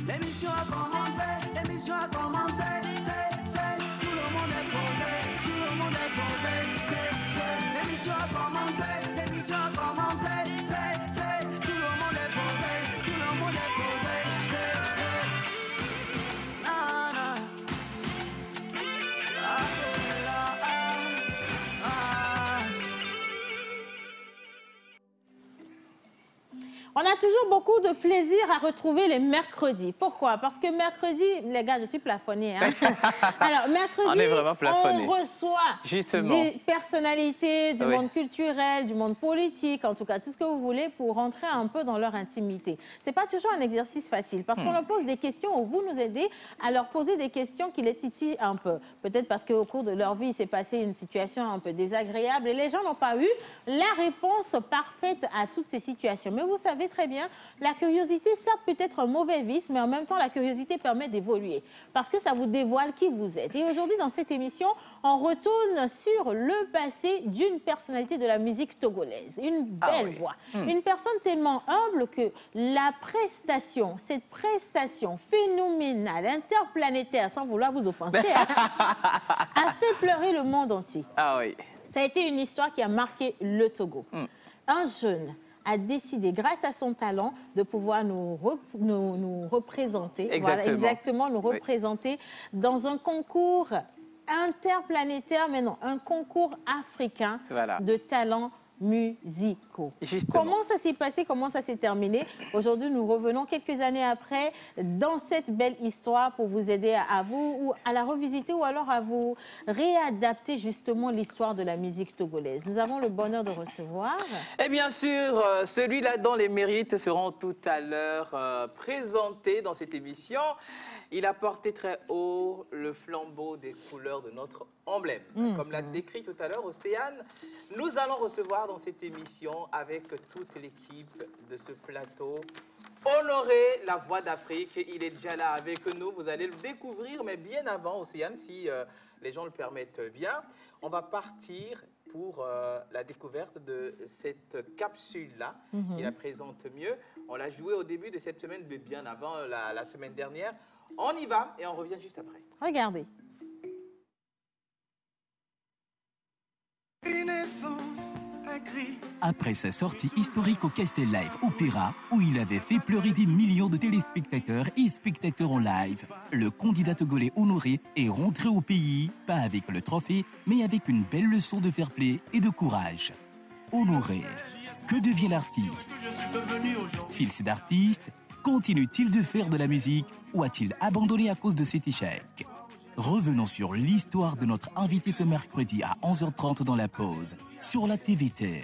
L'émission a commencé, l'émission a commencé. Tout le monde est posé, tout le monde est posé. L'émission a commencé, l'émission a commencé. Tout le monde est posé, tout le monde est posé. Ah, ah. On a toujours beaucoup de plaisir à retrouver les mercredis. Pourquoi? Parce que mercredi, les gars, je suis plafonnée. Hein? Alors, mercredi, on reçoit des personnalités du monde culturel, du monde politique, en tout cas, tout ce que vous voulez pour rentrer un peu dans leur intimité. Ce n'est pas toujours un exercice facile parce qu'on leur pose des questions ou vous nous aidez à leur poser des questions qui les titillent un peu. Peut-être parce qu'au cours de leur vie, il s'est passé une situation un peu désagréable et les gens n'ont pas eu la réponse parfaite à toutes ces situations. Mais vous savez très bien, la curiosité, certes, peut être un mauvais vice, mais en même temps, la curiosité permet d'évoluer parce que ça vous dévoile qui vous êtes. Et aujourd'hui, dans cette émission, on retourne sur le passé d'une personnalité de la musique togolaise. Une belle voix. Une personne tellement humble que la prestation, cette prestation phénoménale, interplanétaire, sans vouloir vous offenser, a fait pleurer le monde entier. Ah oui. Ça a été une histoire qui a marqué le Togo. Un jeune a décidé, grâce à son talent, de pouvoir nous représenter. Exactement. Voilà, exactement, nous représenter dans un concours interplanétaire, mais non, un concours africain de talents musicaux. Justement. Comment ça s'est passé, comment ça s'est terminé? Aujourd'hui, nous revenons quelques années après dans cette belle histoire pour vous aider à vous ou à la revisiter ou alors à vous réadapter justement l'histoire de la musique togolaise. Nous avons le bonheur de recevoir... Et bien sûr, celui-là dont les mérites seront tout à l'heure présentés dans cette émission. Il a porté très haut le flambeau des couleurs de notre emblème. Comme l'a décrit tout à l'heure Océane, nous allons recevoir dans cette émission avec toute l'équipe de ce plateau Honoré, la voix d'Afrique. Il est déjà là avec nous, vous allez le découvrir, mais bien avant Océane, si les gens le permettent bien, on va partir pour la découverte de cette capsule-là, qui la présente mieux. On l'a jouée au début de cette semaine, mais bien avant la semaine dernière. On y va et on revient juste après. Regardez. Une essence, un cri. Après sa sortie historique au Castel Live Opéra, où il avait fait pleurer des millions de téléspectateurs et spectateurs en live, le candidat togolais Honoré est rentré au pays, pas avec le trophée, mais avec une belle leçon de fair play et de courage. Honoré, que devient l'artiste? Fils d'artiste, continue-t-il de faire de la musique ou a-t-il abandonné à cause de cet échec? Revenons sur l'histoire de notre invité ce mercredi à 11h30 dans la pause, sur la TVT.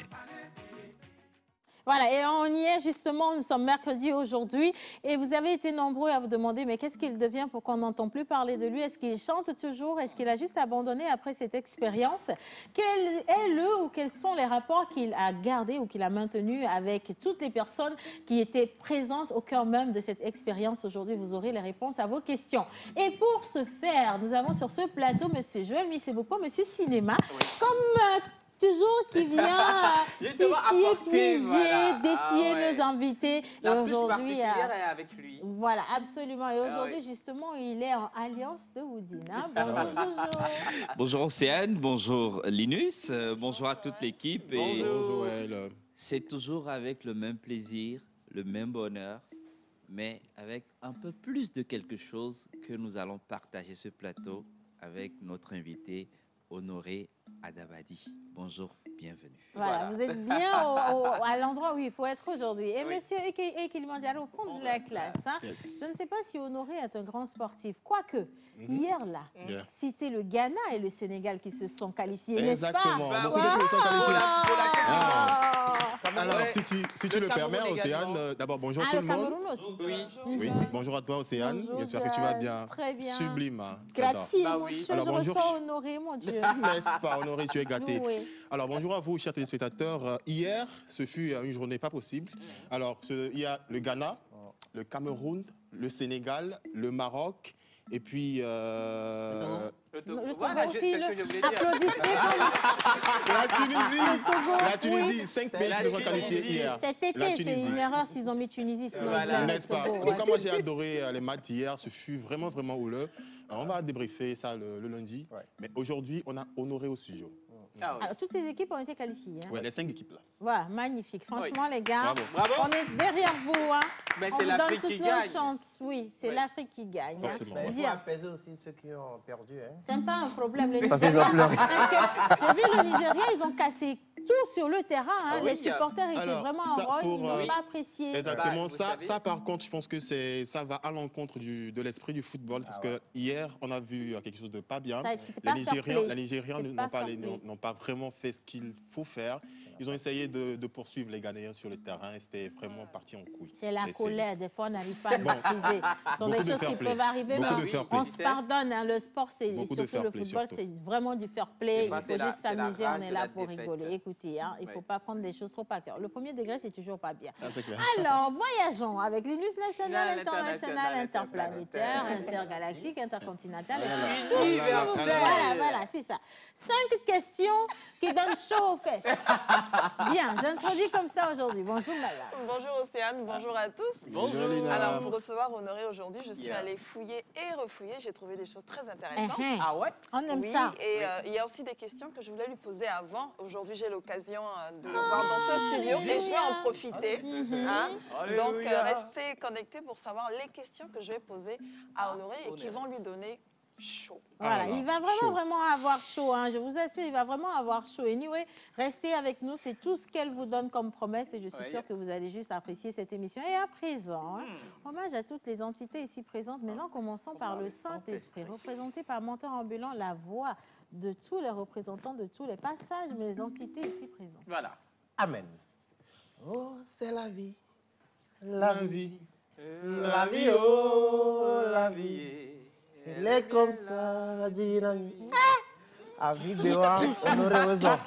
Voilà, et on y est justement, nous sommes mercredi aujourd'hui et vous avez été nombreux à vous demander mais qu'est-ce qu'il devient pour qu'on n'entend plus parler de lui? Est-ce qu'il chante toujours? Est-ce qu'il a juste abandonné après cette expérience? Quel est le ou quels sont les rapports qu'il a gardés ou qu'il a maintenus avec toutes les personnes qui étaient présentes au cœur même de cette expérience? Aujourd'hui, vous aurez les réponses à vos questions. Et pour ce faire, nous avons sur ce plateau M. Joël Misseboko, M. Cinéma, comme... toujours qui vient piéger, défier nos invités. La touche particulière est avec lui. Voilà, absolument. Et aujourd'hui, justement, il est en alliance de Woudina. Bonjour, Jojo. Bonjour Océane, bonjour Linus, bonjour à toute l'équipe. Bonjour. C'est toujours avec le même plaisir, le même bonheur, mais avec un peu plus de quelque chose que nous allons partager ce plateau avec notre invité Honoré Adabadi. Bonjour, bienvenue. Voilà, vous êtes bien à l'endroit où il faut être aujourd'hui. Et monsieur Ekilimandiaro, au fond de la classe, hein, je ne sais pas si Honoré est un grand sportif. Quoique, hier là, c'était le Ghana et le Sénégal qui se sont qualifiés, n'est-ce pas? Exactement, beaucoup d'équipes se sont qualifiées. Alors, si tu le permets, Océane, d'abord, bonjour tout le monde. Cameroun aussi. Oui, bonjour à toi, Océane. J'espère que tu vas bien. Très bien. Sublime. Grazie, mon cher. Alors, je bonjour. reçois Honoré, mon Dieu. N'est-ce pas, Honoré, tu es gâté. Oui. Alors, bonjour à vous, chers téléspectateurs. Hier, ce fut une journée pas possible. Alors, il y a le Ghana, le Cameroun, le Sénégal, le Maroc, et puis... Le Le Togo. Le Togo Voilà, aussi, c'est ce que je voulais dire. applaudissez La Tunisie, 5 pays qui se sont qualifiés hier. Cet été, c'est une erreur s'ils ont mis Tunisie, sinon Voilà. N'est-ce pas? En tout cas, moi, j'ai adoré les matchs hier. Ce fut vraiment, vraiment houleux. On va débriefer ça le lundi. Mais aujourd'hui, on a honoré au studio. Ah, oui. Alors, toutes ces équipes ont été qualifiées. Hein. Ouais, les 5 équipes là. Voilà, magnifique. Franchement, les gars, Bravo. Bravo. on est derrière vous. Hein. Mais On c'est vous l'Afrique donne qui toutes nos gagne. chances. Oui, c'est Oui. l'Afrique qui gagne. Hein. Forcément. Mais il faut Dire, apaiser aussi ceux qui ont perdu. Hein. c'est pas un problème. Le Parce qu'ils ont Nigeria, pleuré. j'ai vu le Nigeria, ils ont cassé tout sur le terrain. Hein. Ah oui, Les supporters étaient alors, vraiment ça, en rôle, pour, ils n'ont pas apprécié. Exactement. Vous Ça, savez. par contre, je pense que ça va à l'encontre de l'esprit du football. Parce que hier, on a vu quelque chose de pas bien. C'était pas fair play. Les Nigérians C'était n'ont pas fair play. n'ont pas vraiment fait ce qu'il faut faire. Ils ont essayé de poursuivre les Ghanéens sur le terrain et c'était vraiment parti en couille. C'est la Et colère, des fois on n'arrive pas à maîtriser. Ce sont des Beaucoup de choses fair qui play. peuvent arriver, Beaucoup mais de fair play. on se pardonne. Hein. Le sport, c'est Beaucoup de surtout fair le play, football, surtout. c'est vraiment du fair Des play. fois, Il c'est faut la- juste c'est la s'amuser, rage on est de là la pour défaite. rigoler. Écoutez, hein, il ne Oui. faut pas prendre des choses trop à cœur. Le premier degré, c'est toujours pas bien. Ah, c'est clair. Alors, voyageons avec les news nationales, International, internationales, interplanétaires, intergalactiques, intercontinentales. Universel. Voilà, c'est ça. 5 questions qui donnent chaud aux fesses. Bien, j'introduis comme ça aujourd'hui. Bonjour, Maya. Bonjour Océane, bonjour à tous. Bonjour, Lina. Alors pour recevoir Honoré aujourd'hui, je suis allée fouiller et refouiller. J'ai trouvé des choses très intéressantes. Ah ouais? On aime Oui, ça. et il y a aussi des questions que je voulais lui poser avant. Aujourd'hui, j'ai l'occasion de le voir dans ce studio et je vais en profiter. Hein. Donc, Alléluia. restez connectés pour savoir les questions que je vais poser à Honoré et qui vont lui donner chaud. Voilà, Alors, il va vraiment avoir chaud. Hein. Je vous assure, il va vraiment avoir chaud. Anyway, restez avec nous. C'est tout ce qu'elle vous donne comme promesse et je suis sûre que vous allez juste apprécier cette émission. Et à présent, hein, hommage à toutes les entités ici présentes, mais en commençant par le Saint-Esprit, représenté par Menteur Ambulant, la voix de tous les représentants de tous les passages, mais les entités ici présentes. Voilà. Amen. Oh, c'est la vie. La vie. La vie, oh, la vie. Elle est comme ça, la divine amie. Avec des rois, honoré aux hommes.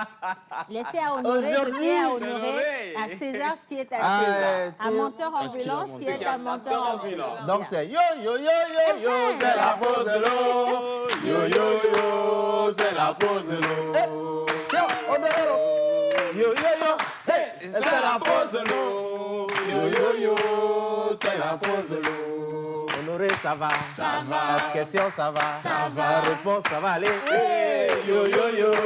Laissez à honorer ce qui est à honorer, à César ce qui est à César, à Menteur Ambulant ce qui est à Menteur Ambulant. Donc c'est yo, yo, yo, yo, yo, c'est la pause de l'eau. Yo, yo, yo, c'est la pause de l'eau. Yo, honoré l'eau. Yo, yo, yo, c'est la pause de l'eau. Yo, yo, yo, c'est la pause de l'eau. Honoré, ça va. Ça va. La question, ça va. Ça va. La réponse, ça va aller. Hey, yo, yo,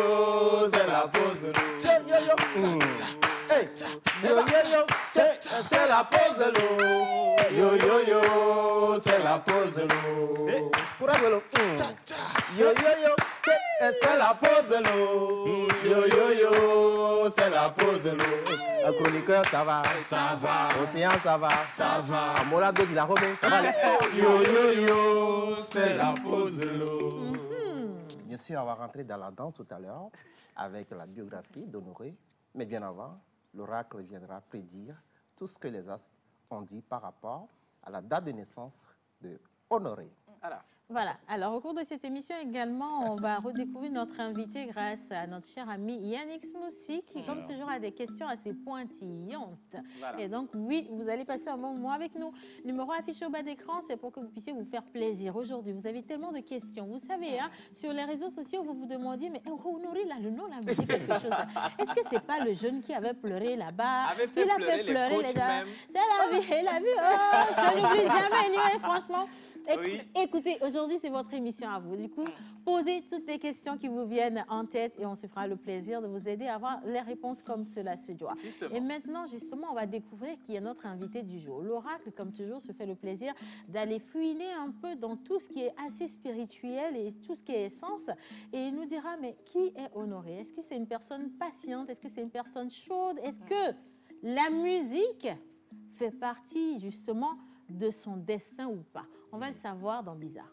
yo, c'est la pause de l'eau. Yo, yo, yo. Hey, yo, yo, yo, c'est la pause de l'eau. Yo, yo, yo, c'est la pause de l'eau. Courage de l'eau. Yo, yo, yo, c'est la pause de l'eau. Yo, yo, yo, c'est la pause de l'eau. Un chroniqueur, ça va. Ça va. Océan, ça va. Ça va. Amolado dit la Robin, ça va aller. Yo, yo, yo, c'est la pause de l'eau. Bien sûr, on va rentrer dans la danse tout à l'heure avec la biographie d'Honoré. Mais bien avant, l'oracle viendra prédire tout ce que les astres ont dit par rapport à la date de naissance de Honoré. Voilà. Alors, au cours de cette émission également, on va redécouvrir notre invité grâce à notre cher ami Yannick Smoussi, qui, comme toujours, a des questions assez pointillantes. Voilà. Et donc, oui, vous allez passer un bon moment avec nous. Le numéro affiché au bas d'écran, c'est pour que vous puissiez vous faire plaisir. Aujourd'hui, vous avez tellement de questions. Vous savez, hein, sur les réseaux sociaux, vous vous demandiez, mais Honoré, là, le nom, là, me dit quelque chose. Est-ce que c'est pas le jeune qui avait pleuré là-bas? Avait fait Il a pleurer fait les pleurer coachs les gars. même. C'est la vie, la vie. Oh, je n'oublie jamais, anyway, franchement. Oui. Écoutez, aujourd'hui, c'est votre émission à vous. Du coup, posez toutes les questions qui vous viennent en tête et on se fera le plaisir de vous aider à avoir les réponses comme cela se doit. Justement. Et maintenant, justement, on va découvrir qui est notre invité du jour. L'oracle, comme toujours, se fait le plaisir d'aller fouiner un peu dans tout ce qui est assez spirituel et tout ce qui est essence. Et il nous dira, mais qui est Honoré? Est-ce que c'est une personne patiente? Est-ce que c'est une personne chaude? Est-ce que la musique fait partie, justement, de son destin ou pas? On va le savoir dans Bizarre.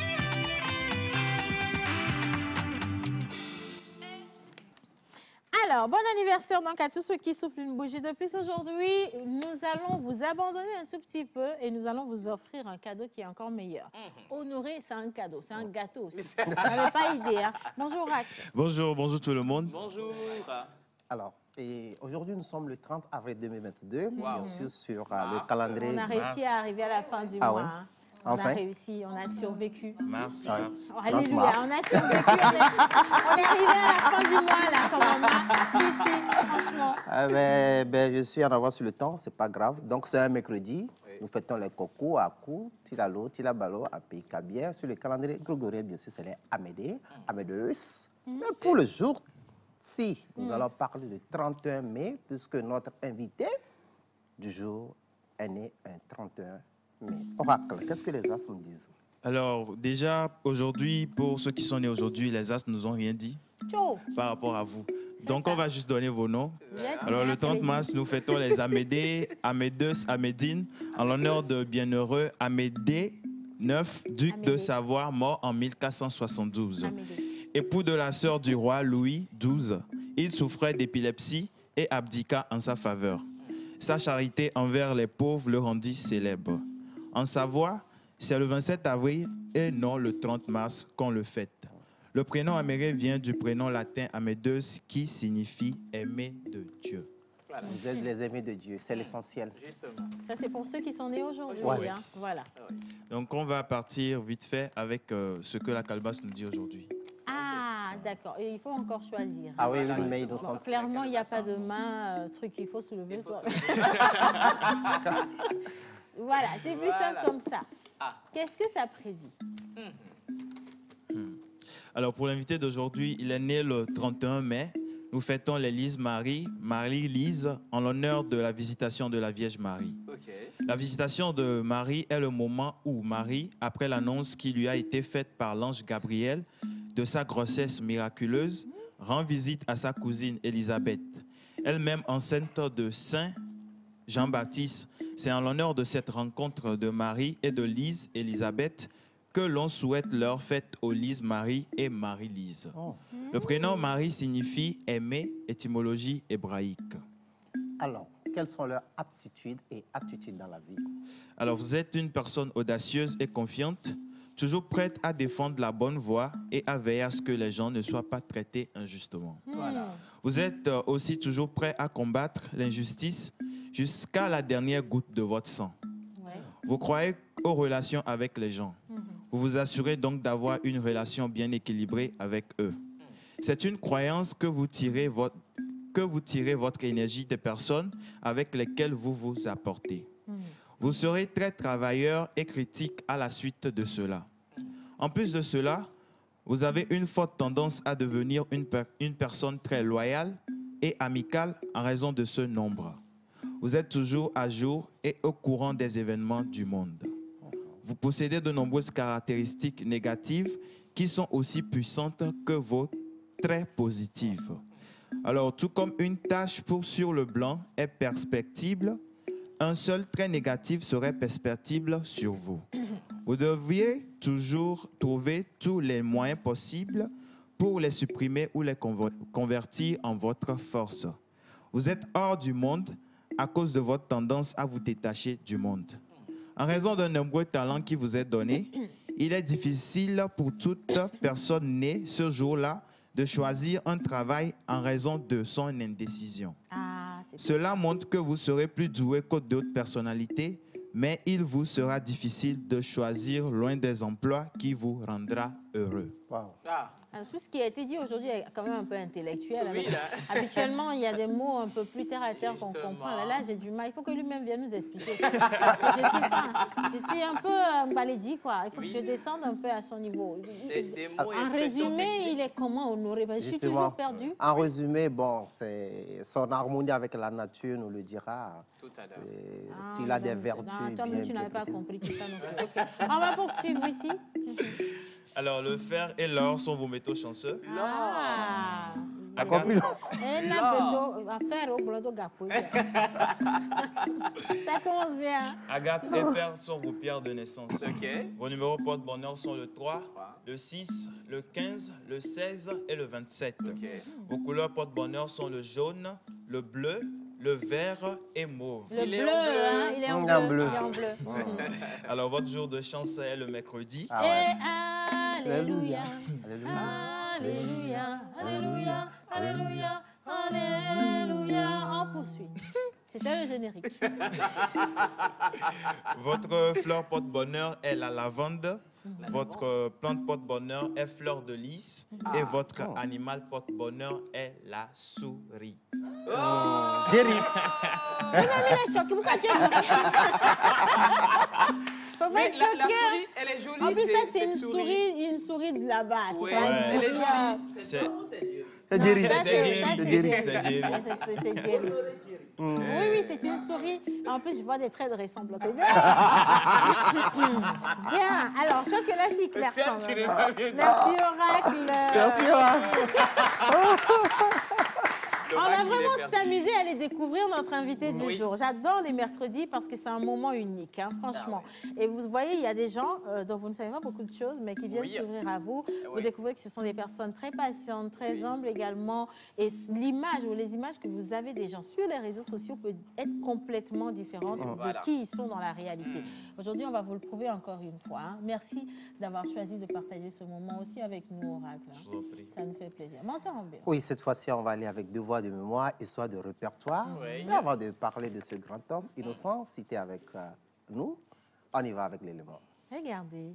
Alors, Alors, bon anniversaire donc à tous ceux qui soufflent une bougie de plus aujourd'hui. Nous allons vous abandonner un tout petit peu et nous allons vous offrir un cadeau qui est encore meilleur. Honoré, c'est un cadeau, c'est un gâteau aussi. Vous n'avez pas idée, hein? Bonjour, Rack. Bonjour, bonjour tout le monde. Bonjour. Alors, aujourd'hui, nous sommes le 30 avril 2022, bien sûr, sur le calendrier. On a réussi à arriver à la fin du mois. Ouais. Hein. Enfin. On a réussi, on a survécu. Mars. Oh, alléluia, on a survécu, on est arrivé à la fin du mois, là, comme on a. Si, franchement. Je suis en avance sur le temps, c'est pas grave. Donc, c'est un mercredi. Oui. Nous fêtons les cocos à Kou, Tilalo, Tilabalo, à Pays-Cabière. Sur le calendrier grégorien, bien sûr, c'est les Amédées, Amédeus. Mais pour le jour, si, nous allons parler du 31 mai, puisque notre invité du jour est né un 31 mai. Oracle, qu'est-ce que les astres nous disent? Alors, déjà, aujourd'hui, pour ceux qui sont nés aujourd'hui, les astres ne nous ont rien dit par rapport à vous. Donc, on va juste donner vos noms. Alors, le 30 mars, nous fêtons les Amédées, Amédeus, Amédine, en l'honneur de bienheureux Amédée IX, duc de Savoie, mort en 1472. Époux de la sœur du roi Louis XII, il souffrait d'épilepsie et abdiqua en sa faveur. Sa charité envers les pauvres le rendit célèbre. En Savoie, c'est le 27 avril et non le 30 mars qu'on le fête. Le prénom Améré vient du prénom latin Amédeus qui signifie aimé de Dieu. Voilà. Vous êtes les aimés de Dieu, c'est l'essentiel. Justement. Ça, c'est pour ceux qui sont nés aujourd'hui. Ouais. Hein. Voilà. Donc, on va partir vite fait avec ce que la calebasse nous dit aujourd'hui. Ah, d'accord. Et il faut encore choisir. Ah oui, une main innocente. Bon, clairement, il n'y a pas de main, truc qu'il faut soulever. Voilà, c'est plus simple comme ça. Qu'est-ce que ça prédit? Alors, pour l'invité d'aujourd'hui, il est né le 31 mai. Nous fêtons l'Élise Marie, Marie-Lise, en l'honneur de la visitation de la Vierge Marie. La visitation de Marie est le moment où Marie, après l'annonce qui lui a été faite par l'ange Gabriel de sa grossesse miraculeuse, rend visite à sa cousine Élisabeth, elle-même enceinte de Saint Jean-Baptiste. C'est en l'honneur de cette rencontre de Marie et de Lise Élisabeth que l'on souhaite leur fête aux Lise Marie et Marie-Lise. Le prénom Marie signifie aimer, étymologie hébraïque. Alors, quelles sont leurs aptitudes et attitudes dans la vie? Alors, vous êtes une personne audacieuse et confiante, toujours prête à défendre la bonne voie et à veiller à ce que les gens ne soient pas traités injustement. Voilà. Vous êtes aussi toujours prêt à combattre l'injustice jusqu'à la dernière goutte de votre sang. Vous croyez aux relations avec les gens. Vous vous assurez donc d'avoir une relation bien équilibrée avec eux. C'est une croyance que vous tirez votre énergie des personnes avec lesquelles vous vous apportez. Vous serez très travailleur et critique à la suite de cela. En plus de cela, vous avez une forte tendance à devenir une personne très loyale et amicale en raison de ce nombre. Vous êtes toujours à jour et au courant des événements du monde. Vous possédez de nombreuses caractéristiques négatives qui sont aussi puissantes que vos traits positifs. Alors, tout comme une tache sur le blanc est perceptible, un seul trait négatif serait perceptible sur vous. Vous devriez toujours trouver tous les moyens possibles pour les supprimer ou les convertir en votre force. Vous êtes hors du monde à cause de votre tendance à vous détacher du monde. En raison de nombreux talents qui vous est donné, il est difficile pour toute personne née ce jour-là de choisir un travail en raison de son indécision. Cela montre que vous serez plus doué que d'autres personnalités, mais il vous sera difficile de choisir l'un des emplois qui vous rendra heureux. Wow. Alors, tout ce qui a été dit aujourd'hui est quand même un peu intellectuel. Oui, habituellement, il y a des mots un peu plus terre à terre qu'on comprend. Là, j'ai du mal. Il faut que lui-même vienne nous expliquer. Je suis un peu balédi, quoi. Il faut que je descende un peu à son niveau. En résumé, il est comment, Honoré? Je suis toujours perdu. En résumé, bon, c'est son harmonie avec la nature nous le dira. Tout à l'heure. S'il a des vertus. Toi, mais tu n'avais pas compris tout ça non plus. Okay. On va poursuivre ici. Alors, le fer et l'or sont vos métaux chanceux. Encore plus long. Ça commence bien. Agathe et Père sont vos pierres de naissance. Vos numéros porte-bonheur sont le 3, le 6, le 15, le 16 et le 27. Vos couleurs porte-bonheur sont le jaune, le bleu, le vert et mauve. Le bleu, hein, il est en bleu. Il est en bleu. Alors, votre jour de chance est le mercredi. Ah ouais. Et alléluia, alléluia, alléluia, alléluia, alléluia. On poursuit. C'était le générique. Votre fleur porte-bonheur est la lavande. Votre plante porte-bonheur est fleur de lys. Et votre animal porte-bonheur est la souris. Jerry. Pourquoi tu es choqué? Mais la souris, elle est jolie. En plus, ça, c'est une souris de là-bas. Oui, elle est jolie. C'est Jerry. C'est Jerry. Oui, c'est une souris. En plus, je vois des traits de ressemblance. Bien. Alors, je crois que là, c'est clair quand même. Merci, Oracle. Merci, Oracle. On va vraiment s'amuser à aller découvrir notre invité du jour. J'adore les mercredis parce que c'est un moment unique, hein, franchement. Et vous voyez, il y a des gens dont vous ne savez pas beaucoup de choses, mais qui viennent s'ouvrir à vous. Vous découvrez que ce sont des personnes très patientes, très humbles également. Et l'image ou les images que vous avez des gens sur les réseaux sociaux peut être complètement différente de qui ils sont dans la réalité. Aujourd'hui, on va vous le prouver encore une fois. Hein. Merci d'avoir choisi de partager ce moment aussi avec nous, Oracle. Hein. Ça nous fait plaisir. M'entends bien. Oui, cette fois-ci, on va aller avec 2 voix de mémoire, histoire de répertoire. Et avant de parler de ce grand homme innocent, cité avec nous, on y va avec l'élément. Regardez.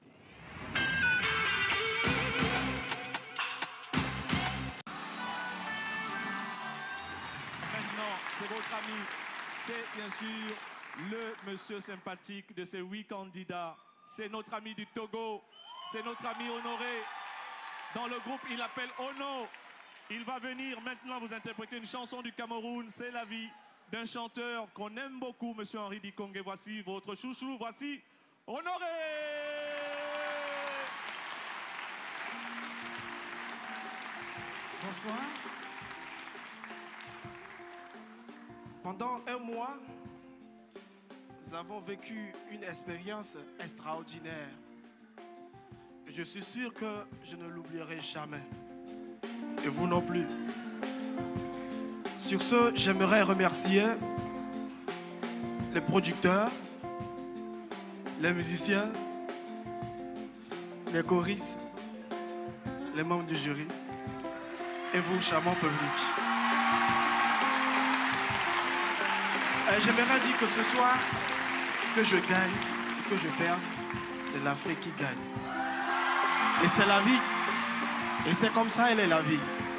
Maintenant, c'est votre ami, c'est bien sûr le monsieur sympathique de ces 8 candidats. C'est notre ami du Togo, c'est notre ami Honoré. Dans le groupe, il appelle Ono. Il va venir maintenant vous interpréter une chanson du Cameroun, C'est la vie d'un chanteur qu'on aime beaucoup, monsieur Henri Dikongé. Voici votre chouchou, voici Honoré. Bonsoir. Pendant un mois, nous avons vécu une expérience extraordinaire. Je suis sûr que je ne l'oublierai jamais. Et vous non plus. Sur ce, j'aimerais remercier les producteurs, les musiciens, les choristes, les membres du jury et vous, charmant public. J'aimerais dire que ce soir, que je gagne, que je perde, c'est l'Afrique qui gagne. Et c'est la vie. Et c'est comme ça, elle est la vie.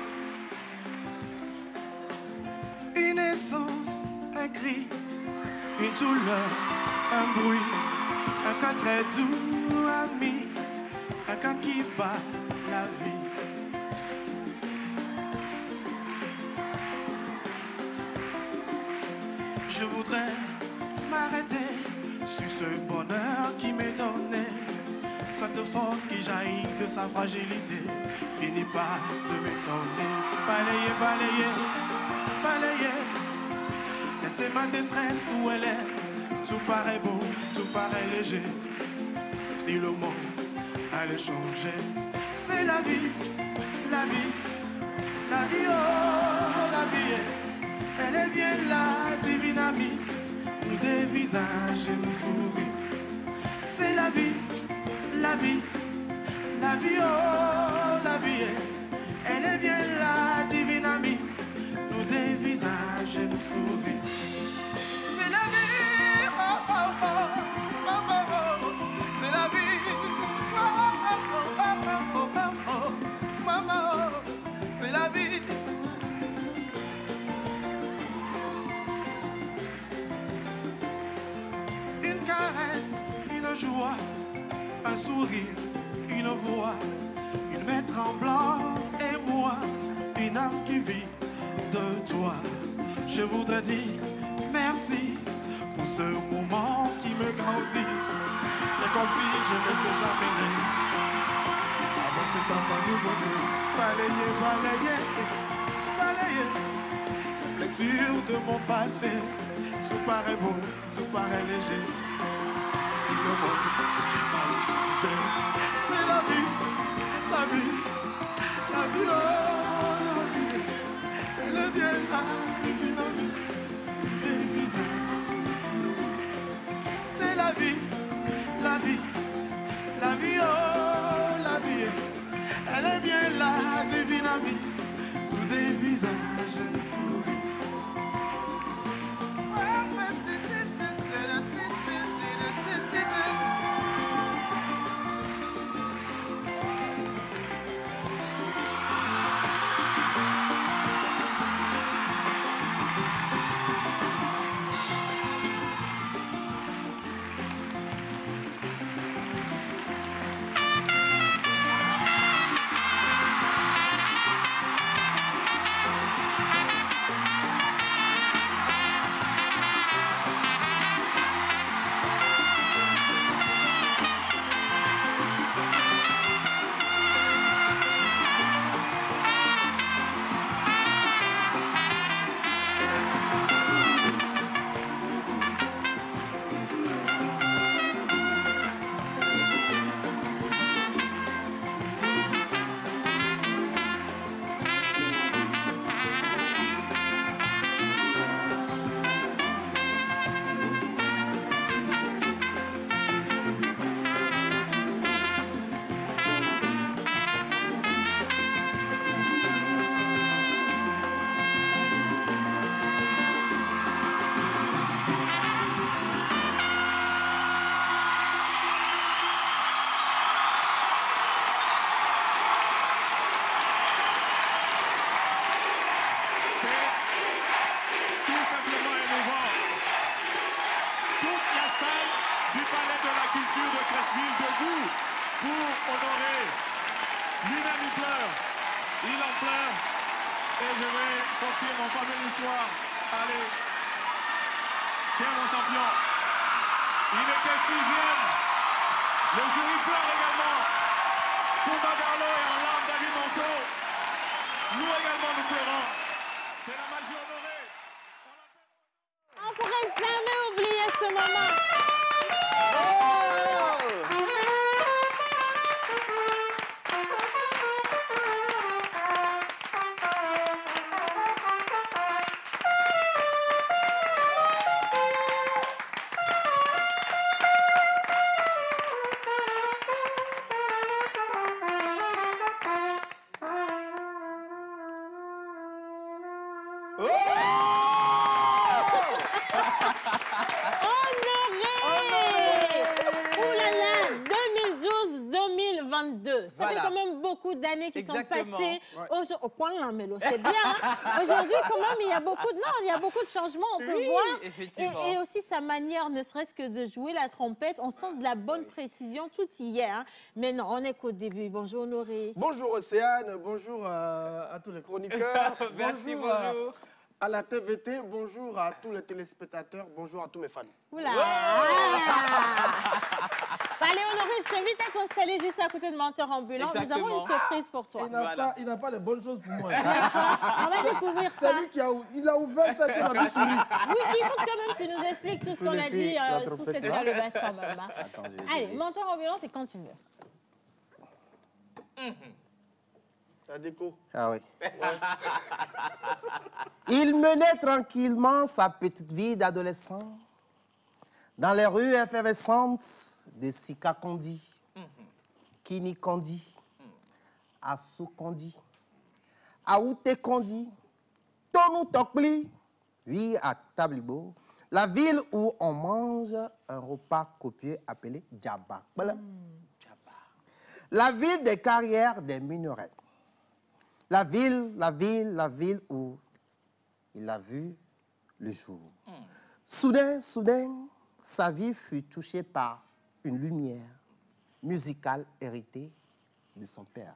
Une essence, un cri, une douleur, un bruit, un cas très doux, ami, un cas qui bat la vie. Je voudrais m'arrêter sur ce bonheur qui m'est donné. Cette force qui jaillit de sa fragilité finit par de m'étonner. Balayer, balayer, balayer. Laissez ma détresse où elle est. Tout paraît beau, tout paraît léger. Si le monde allait changer, c'est la vie, la vie, la vie, oh, la vie. Elle est bien la divine amie. Nous des visages et nous souris. C'est la vie. La vie, oh, la vie, elle est bien la divine amie, nous des visages et nous souris. C'est la vie, oh, oh, oh, oh, oh, oh, c'est la vie, oh, oh, oh, oh, oh, oh, oh, maman, c'est la vie. Une caresse, une joie, un sourire, une voix, une main tremblante et moi, une âme qui vit de toi. Je voudrais dire merci pour ce moment qui me grandit. C'est comme si je n'étais jamais né. Avant cet enfant nouveau-né, balayer, balayer. balayer les blessures de mon passé. Tout paraît beau, tout paraît léger. Si le monde allait changer, c'est la vie, la vie, la vie, oh, la vie. Elle est bien là, divine amie, des visages de souris. C'est la vie, la vie, la vie, oh, la vie. Elle est bien là, divine amie, tous des visages de souris. Allez, tiens mon champion, il était 6e, le jury pleure également, Kumba Garlo et en larmes David Monceau, nous également nous pleurons, c'est la magie honorée. On ne pourrait jamais oublier ce moment. Ça fait quand même beaucoup d'années qui sont passées au point de l'Amélo. C'est bien. Aujourd'hui, quand même, il y a beaucoup de changements, on peut voir. Et aussi sa manière, ne serait-ce que de jouer la trompette, on sent de la bonne précision tout hier. Hein. Mais non, on est qu'au début. Bonjour Honoré. Bonjour Océane, bonjour à tous les chroniqueurs. Merci, bonjour. À la TVT, bonjour à tous les téléspectateurs, bonjour à tous mes fans. Oula! Allez, Honoré, je t'invite à t'installer juste à côté de Menteur Ambulant. Nous avons une surprise pour toi. Il n'a pas de bonnes choses pour moi. On va découvrir ça. C'est lui qui a ouvert ça, qui m'a dit souris. Oui, il faut que toi-même tu nous expliques tout ce qu'on a dit sous cette calebasse quand même. Hein. Attends, allez, Menteur Ambulant, c'est quand tu veux. La déco. Ah oui. Il menait tranquillement sa petite vie d'adolescent dans les rues effervescentes de Sikakondi, Kinikondi, Asukondi, Aoutekondi, Tonutokli, oui, à Tablibo, la ville où on mange un repas copieux appelé Djaba. La ville des carrières des minerais. La ville où il a vu le jour. Soudain, sa vie fut touchée par une lumière musicale héritée de son père.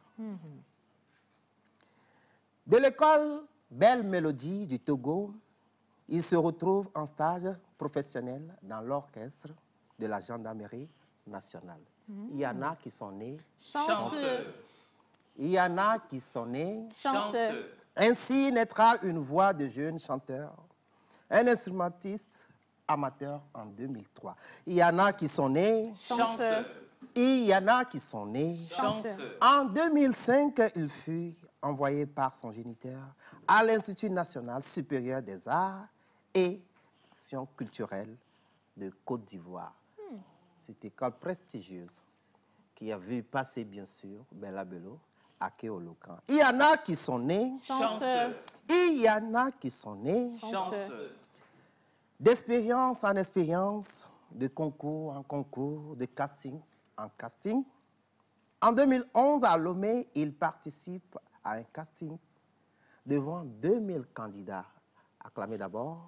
De l'école Belle Mélodie du Togo, il se retrouve en stage professionnel dans l'orchestre de la gendarmerie nationale. Il y en a qui sont nés chanceux. Il y en a qui sont nés chanceux. Ainsi naîtra une voix de jeune chanteur, un instrumentiste amateur en 2003. Il y en a qui sont nés chanceux. Il y en a qui sont nés chanceux. En 2005, il fut envoyé par son géniteur à l'Institut national supérieur des arts et actions culturelles de Côte d'Ivoire. C'est une école prestigieuse qui a vu passer, bien sûr, Bella Bello, Ake Olokan. Il y en a qui sont nés chanceux. Il y en a qui sont nés chanceux. D'expérience en expérience, de concours en concours, de casting en casting. En 2011, à Lomé, il participe à un casting devant 2000 candidats. Acclamez d'abord.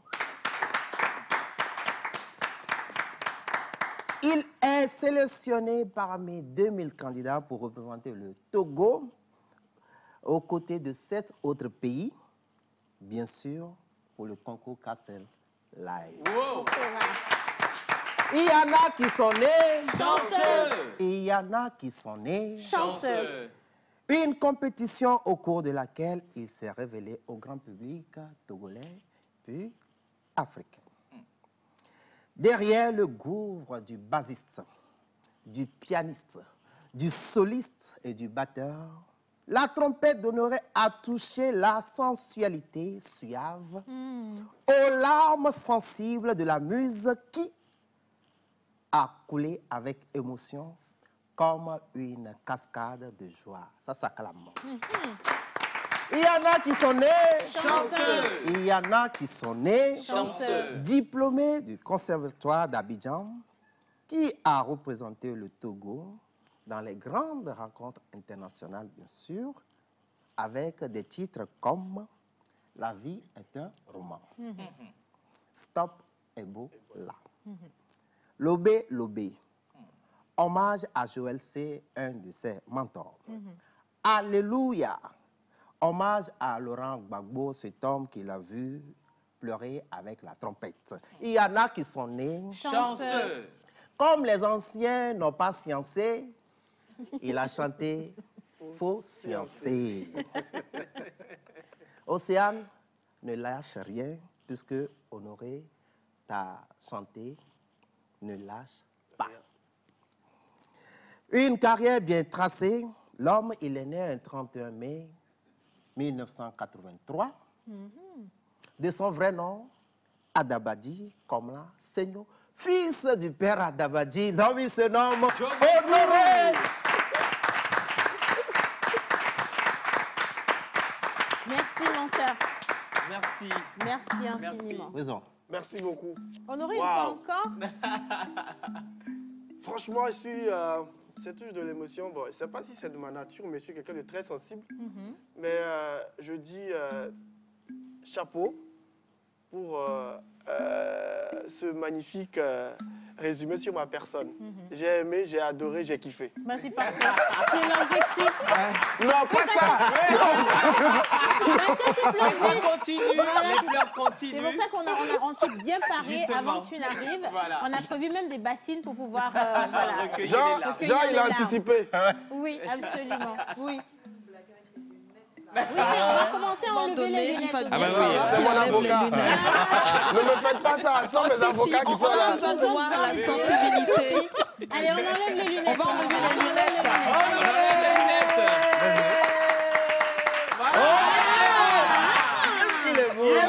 Il est sélectionné parmi 2000 candidats pour représenter le Togo aux côtés de 7 autres pays, bien sûr, pour le concours Castel Live. Wow. Il y en a qui sont nés chanceux. Il y en a qui sont nés chanceux. Une compétition au cours de laquelle il s'est révélé au grand public togolais puis africain. Derrière le gouffre du bassiste, du pianiste, du soliste et du batteur, la trompette d'Honoré a touché la sensualité suave aux larmes sensibles de la muse qui a coulé avec émotion comme une cascade de joie. Ça s'acclame. Il y en a qui sont nés chanceux. Il y en a qui sont nés chanceux. Diplômés du Conservatoire d'Abidjan, qui a représenté le Togo dans les grandes rencontres internationales, bien sûr, avec des titres comme « La vie est un roman »,« Stop Ebola »,« Lobé Lobé », hommage à Joël C., un de ses mentors. Alléluia, hommage à Laurent Gbagbo, cet homme qu'il a vu pleurer avec la trompette. Il y en a qui sont nés chanceux. Comme les anciens n'ont pas sciencé, il a chanté « Faut sciencer ». Océane ne lâche rien, puisque Honoré t'a chanté « Ne lâche pas ». Une carrière bien tracée. L'homme, il est né un 31 mai 1983. De son vrai nom, Adabadi Komla Senyo, fils du père Adabadi. L'homme, il se nomme Honoré. Merci, mon cœur. Merci. Merci infiniment. Raison. Merci beaucoup. Honoré, Wow. pas encore Franchement, je suis... c'est toujours de l'émotion. Bon, je ne sais pas si c'est de ma nature, mais je suis quelqu'un de très sensible. Mais je dis chapeau pour ce magnifique résumé sur ma personne. J'ai aimé, j'ai adoré, j'ai kiffé. Bah, c'est parfait. C'est l'objectif. Non, pas ça. Les pleurs continuent, les pleurs continuent. C'est pour ça qu'on s'est bien paré avant que tu n'arrives. Voilà. On a prévu même des bassines pour pouvoir... voilà. Recueillir les larmes. Jean, il a les larmes. anticipé. Oui, absolument. Oui. Oui, on va commencer à enlever les lunettes. C'est mon avocat. Ne me faites pas ça. Ce sont mes avocats qui sont On a là. besoin de voir la sensibilité. Allez, on enlève les lunettes. On va enlever les lunettes. On enlève les lunettes. Il est beau.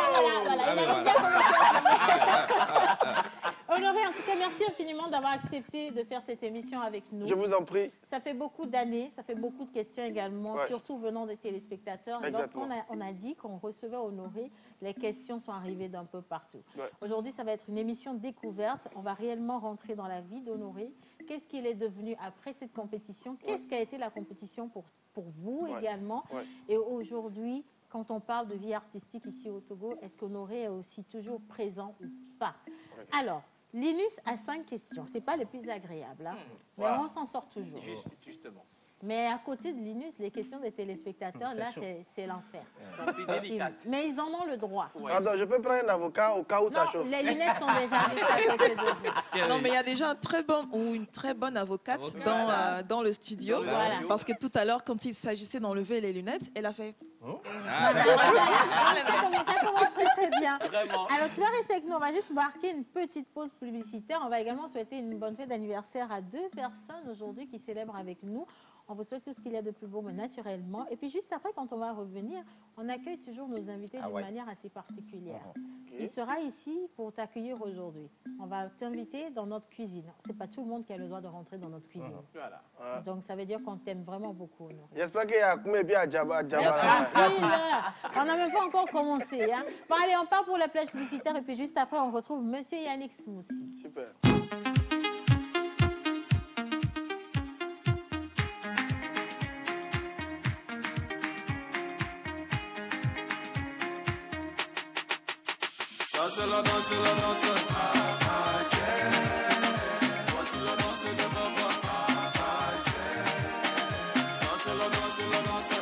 Honoré, en tout cas, merci infiniment d'avoir accepté de faire cette émission avec nous. Je vous en prie. Ça fait beaucoup d'années, ça fait beaucoup de questions également, surtout venant des téléspectateurs. Exactement. Lorsqu'on a dit qu'on recevait Honoré, les questions sont arrivées d'un peu partout. Ouais. Aujourd'hui, ça va être une émission découverte. On va réellement rentrer dans la vie d'Honoré. Qu'est-ce qu'il est devenu après cette compétition? Qu'est-ce qu'a été la compétition pour vous également? Et aujourd'hui, quand on parle de vie artistique ici au Togo, est-ce qu'Honoré est aussi toujours présent ou pas? Alors, Linus a 5 questions. Ce n'est pas les plus agréables, hein, mais on s'en sort toujours. Justement. Mais à côté de Linus, les questions des téléspectateurs, là, c'est l'enfer. Mais ils en ont le droit. Attends, je peux prendre un avocat au cas où ça chauffe. Les lunettes sont déjà juste à côté de vous. Non, mais il y a déjà un très bon ou une très bonne avocate dans le studio. Voilà. Parce que tout à l'heure, quand il s'agissait d'enlever les lunettes, elle a fait Ça commence très bien. Vraiment. Alors, tu vas rester avec nous. On va juste marquer une petite pause publicitaire. On va également souhaiter une bonne fête d'anniversaire à 2 personnes aujourd'hui qui célèbrent avec nous. On vous souhaite tout ce qu'il y a de plus beau, mais naturellement. Et puis, juste après, quand on va revenir, on accueille toujours nos invités d'une manière assez particulière. Il sera ici pour t'accueillir aujourd'hui. On va t'inviter dans notre cuisine. C'est pas tout le monde qui a le droit de rentrer dans notre cuisine. Voilà. Donc, ça veut dire qu'on t'aime vraiment beaucoup. J'espère qu'il y a combien à Djaba. On n'a même pas encore commencé. Hein. Bon, allez, on part pour la plage publicitaire et puis juste après, on retrouve Monsieur Yannick Smoussi. Super. Ça c'est la danse, c'est la danse. Voici la danse de Baba. Ça c'est la danse, c'est la danse.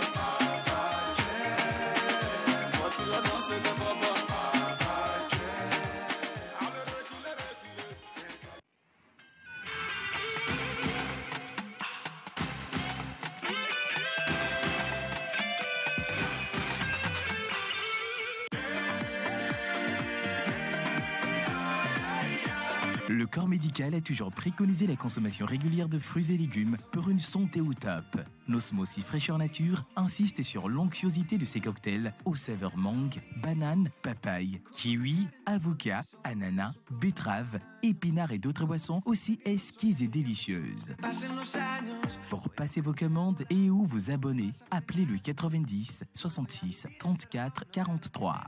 Voici la danse de Baba. Le corps médical a toujours préconisé la consommation régulière de fruits et légumes pour une santé au top. Nos smoothies fraîcheur nature insistent sur l'onctuosité de ces cocktails aux saveurs mangue, banane, papaye, kiwi, avocat, ananas, betterave, épinards et d'autres boissons aussi exquises et délicieuses. Pour passer vos commandes et ou vous abonner, appelez le 90 66 34 43.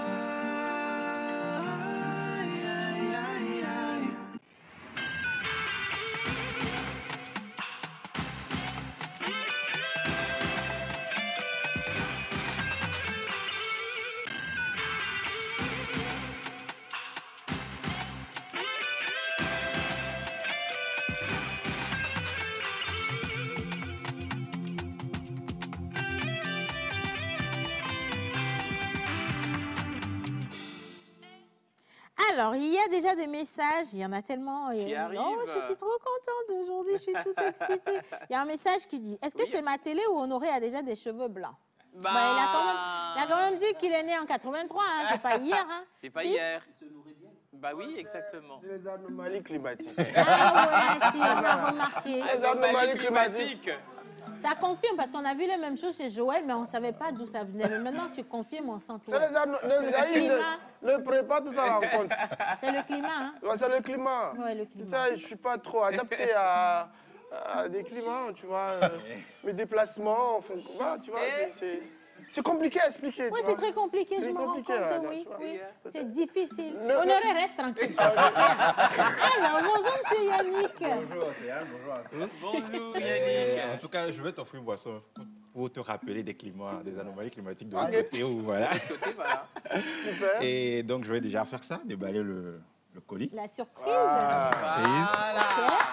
Alors, il y a déjà des messages, il y en a tellement. Qui arrivent. Oh, je suis trop contente aujourd'hui, je suis toute excitée. Il y a un message qui dit, est-ce que c'est ma télé ou Honoré a déjà des cheveux blancs? Il a quand même dit qu'il est né en 83, hein, c'est pas hier. Hein. C'est pas hier. Bah oui, exactement. C'est les anomalies climatiques. Ah ouais, si, on a remarqué. Les anomalies climatiques. Ça confirme, parce qu'on a vu les mêmes choses chez Joël, mais on ne savait pas d'où ça venait. Mais maintenant, tu confirmes, on sent tout. C'est les climat. Ne prenez pas tout ça en compte. C'est le climat, hein? Ouais, c'est le climat. Ouais, le climat. Ça, je ne suis pas trop adapté à des climats, tu vois. Mes déplacements, tu vois, c'est compliqué à expliquer. Oui, c'est très compliqué, je me rends compte, oui. C'est difficile. Honoré, reste tranquille. Alors, bonjour, monsieur Yannick. Bonjour, Océane, bonjour à tous. Bonjour, Yannick. En tout cas, je vais t'offrir une boisson pour te rappeler des climats, des anomalies climatiques de l'autre côté. Voilà. Super. Et donc, je vais déjà faire ça, déballer le colis. La surprise. La surprise. Voilà.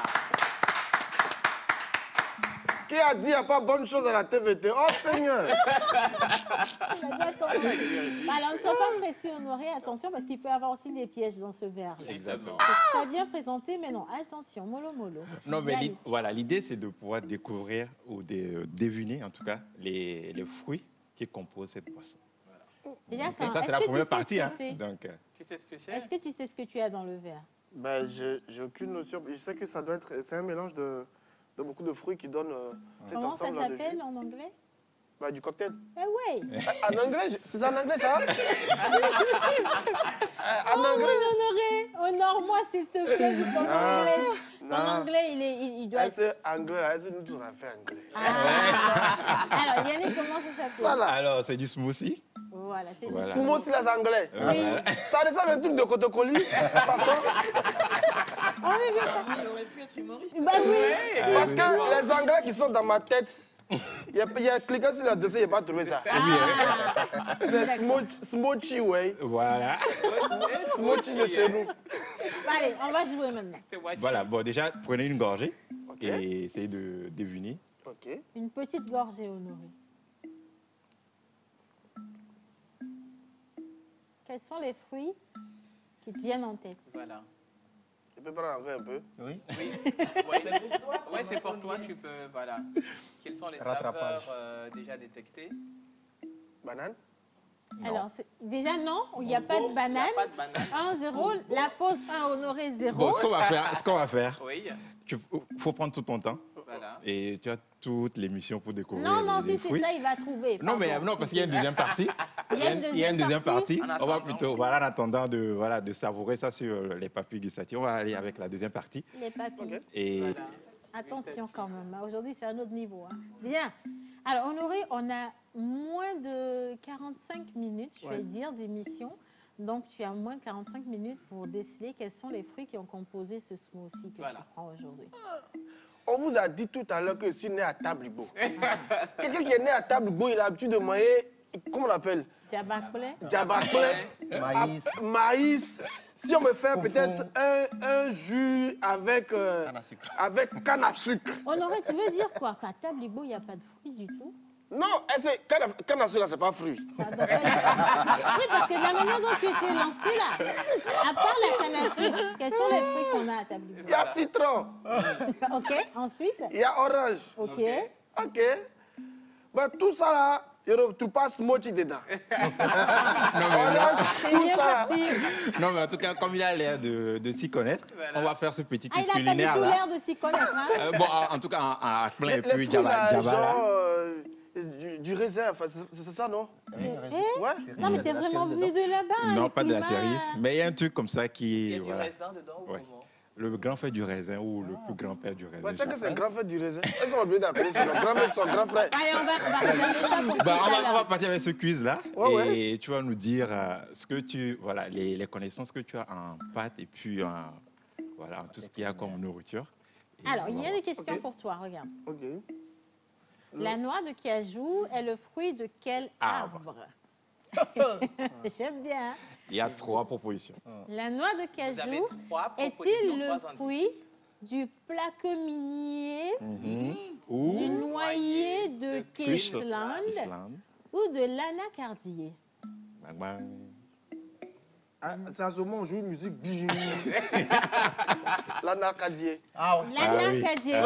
Qui a dit qu'il n'y a pas bonne chose à la TVT? Oh Seigneur! Il a déjà compris. Alors, ne sois pas pressé, Honoré, attention, parce qu'il peut y avoir aussi des pièges dans ce verre. Exactement. C'est très bien présenté, mais non, attention, mollo. Non, mais voilà, l'idée, c'est de pouvoir découvrir ou deviner, en tout cas, les fruits qui composent cette boisson. Déjà, ça, c'est la première partie. Hein. Donc, tu sais ce que c'est? Est-ce que tu sais ce que tu as dans le verre? Ben, j'ai aucune notion. Je sais que ça doit être... C'est un mélange de beaucoup de fruits qui donnent cet Comment ensemble. ça s'appelle en anglais? Bah, du cocktail. Eh oui. En anglais, c'est en anglais ça? En anglais. Honoré, honore-moi s'il te plaît de ton anglais. Ton anglais, il doit être... C'est anglais, nous on a fait anglais. Alors, Yannick, comment ça s'appelle? Ça là. Alors, c'est du smoothie. Voilà, c'est du smoothie, les anglais. Oui. Ça ressemble à un truc de cotocoli. De toute façon. Il aurait pu être humoriste. Bah oui. Parce que les anglais qui sont dans ma tête, il y a cliqué sur le dossier, il n'a pas trouvé ça. C'est smoothie, ouais. Voilà. Smoothie de chez nous. Allez, on va jouer maintenant. Voilà, bon, déjà, prenez une gorgée et essayez de deviner. Okay. Une petite gorgée, Honoré. Quels sont les fruits qui te viennent en tête? Voilà. Tu peux prendre encore un peu? Oui. Oui, c'est pour toi, tu peux, voilà. Quelles sont les saveurs déjà détectées? Banane. Alors, déjà non, il n'y a pas de banane. 1-0, la pause 1, Honoré 0. Bon, ce qu'on va faire, Oui. il faut prendre tout ton temps. Voilà. Et tu as toute l'émission pour découvrir Non, les si c'est fruits. ça, il va trouver. Non, parce qu'il y a une deuxième partie. Il y a une deuxième partie. On va plutôt, en attendant de savourer ça sur les papilles gustatives, on va aller avec la deuxième partie. Les papilles. Okay. Et Attention quand même, aujourd'hui c'est un autre niveau. Hein. Bien. Alors Honoré, on a moins de 45 minutes, je vais dire, d'émission. Donc tu as moins de 45 minutes pour déceler quels sont les fruits qui ont composé ce smoothie que tu prends aujourd'hui. On vous a dit tout à l'heure que je suis né à Tablibo. Quelqu'un qui est né à Tablibo, il a l'habitude de manger, comment on l'appelle? Diabacolé. Maïs. Maïs. Si on me fait peut-être un jus avec canne à sucre. Honoré, tu veux dire quoi? Qu'à Tablibo, il n'y a pas de fruits du tout? Non, canne à sucre, c'est pas fruit. Oui, parce que de la manière dont tu étais lancé là, à part la canne à sucre, quels sont les fruits qu'on a à Tablibo? Il y a citron. OK, ensuite? Il y a orange. OK. OK. Ben, tout ça là, tu passes mochi dedans. Orange, tout ça là. non, mais en tout cas, comme il a l'air de s'y connaître, on va faire ce petit quiz culinaire. Il n'a pas du tout l'air de s'y connaître. Hein? Bon, en tout cas, à plein et puis Java. Là. Du raisin, c'est ça, non? Non, mais t'es vraiment venu de là-bas. Non, pas de la cerise, mais il y a un truc comme ça qui... Il y a du raisin dedans ou comment? Le grand-père du raisin ou le plus grand-père du raisin. C'est que c'est le grand-frère du raisin. Est-ce qu'on va oublier d'appeler son grand frère? Allez, on va partir avec ce quiz-là. Et tu vas nous dire les connaissances que tu as en pâtes et puis en tout ce qu'il y a comme nourriture. Alors, il y a des questions pour toi, regarde. OK. La noix de cajou est le fruit de quel arbre? J'aime bien. Il y a 3 propositions. La noix de cajou est-il le fruit du plaque-minier, du noyer de Queensland ou de l'anacardier? C'est à ce moment où on joue une musique bijou. L'anacardier. L'anacardier.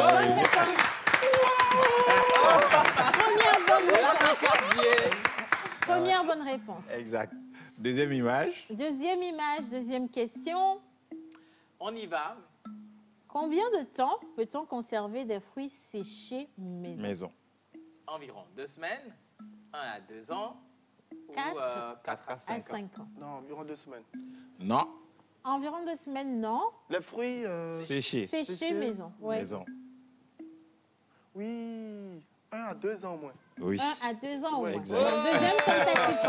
Première bonne réponse. Exact. Deuxième image. Deuxième question. On y va. Combien de temps peut-on conserver des fruits séchés maison? Environ 2 semaines, 1 à 2 ans, 4 à 5 ans. Non, environ 2 semaines. Non. Environ 2 semaines, non. Les fruits séchés. Séchés maison. Ouais. Maison. Oui, 1 à 2 ans au moins. Oui. 1 à 2 ans au moins. Exact. Deuxième tentative.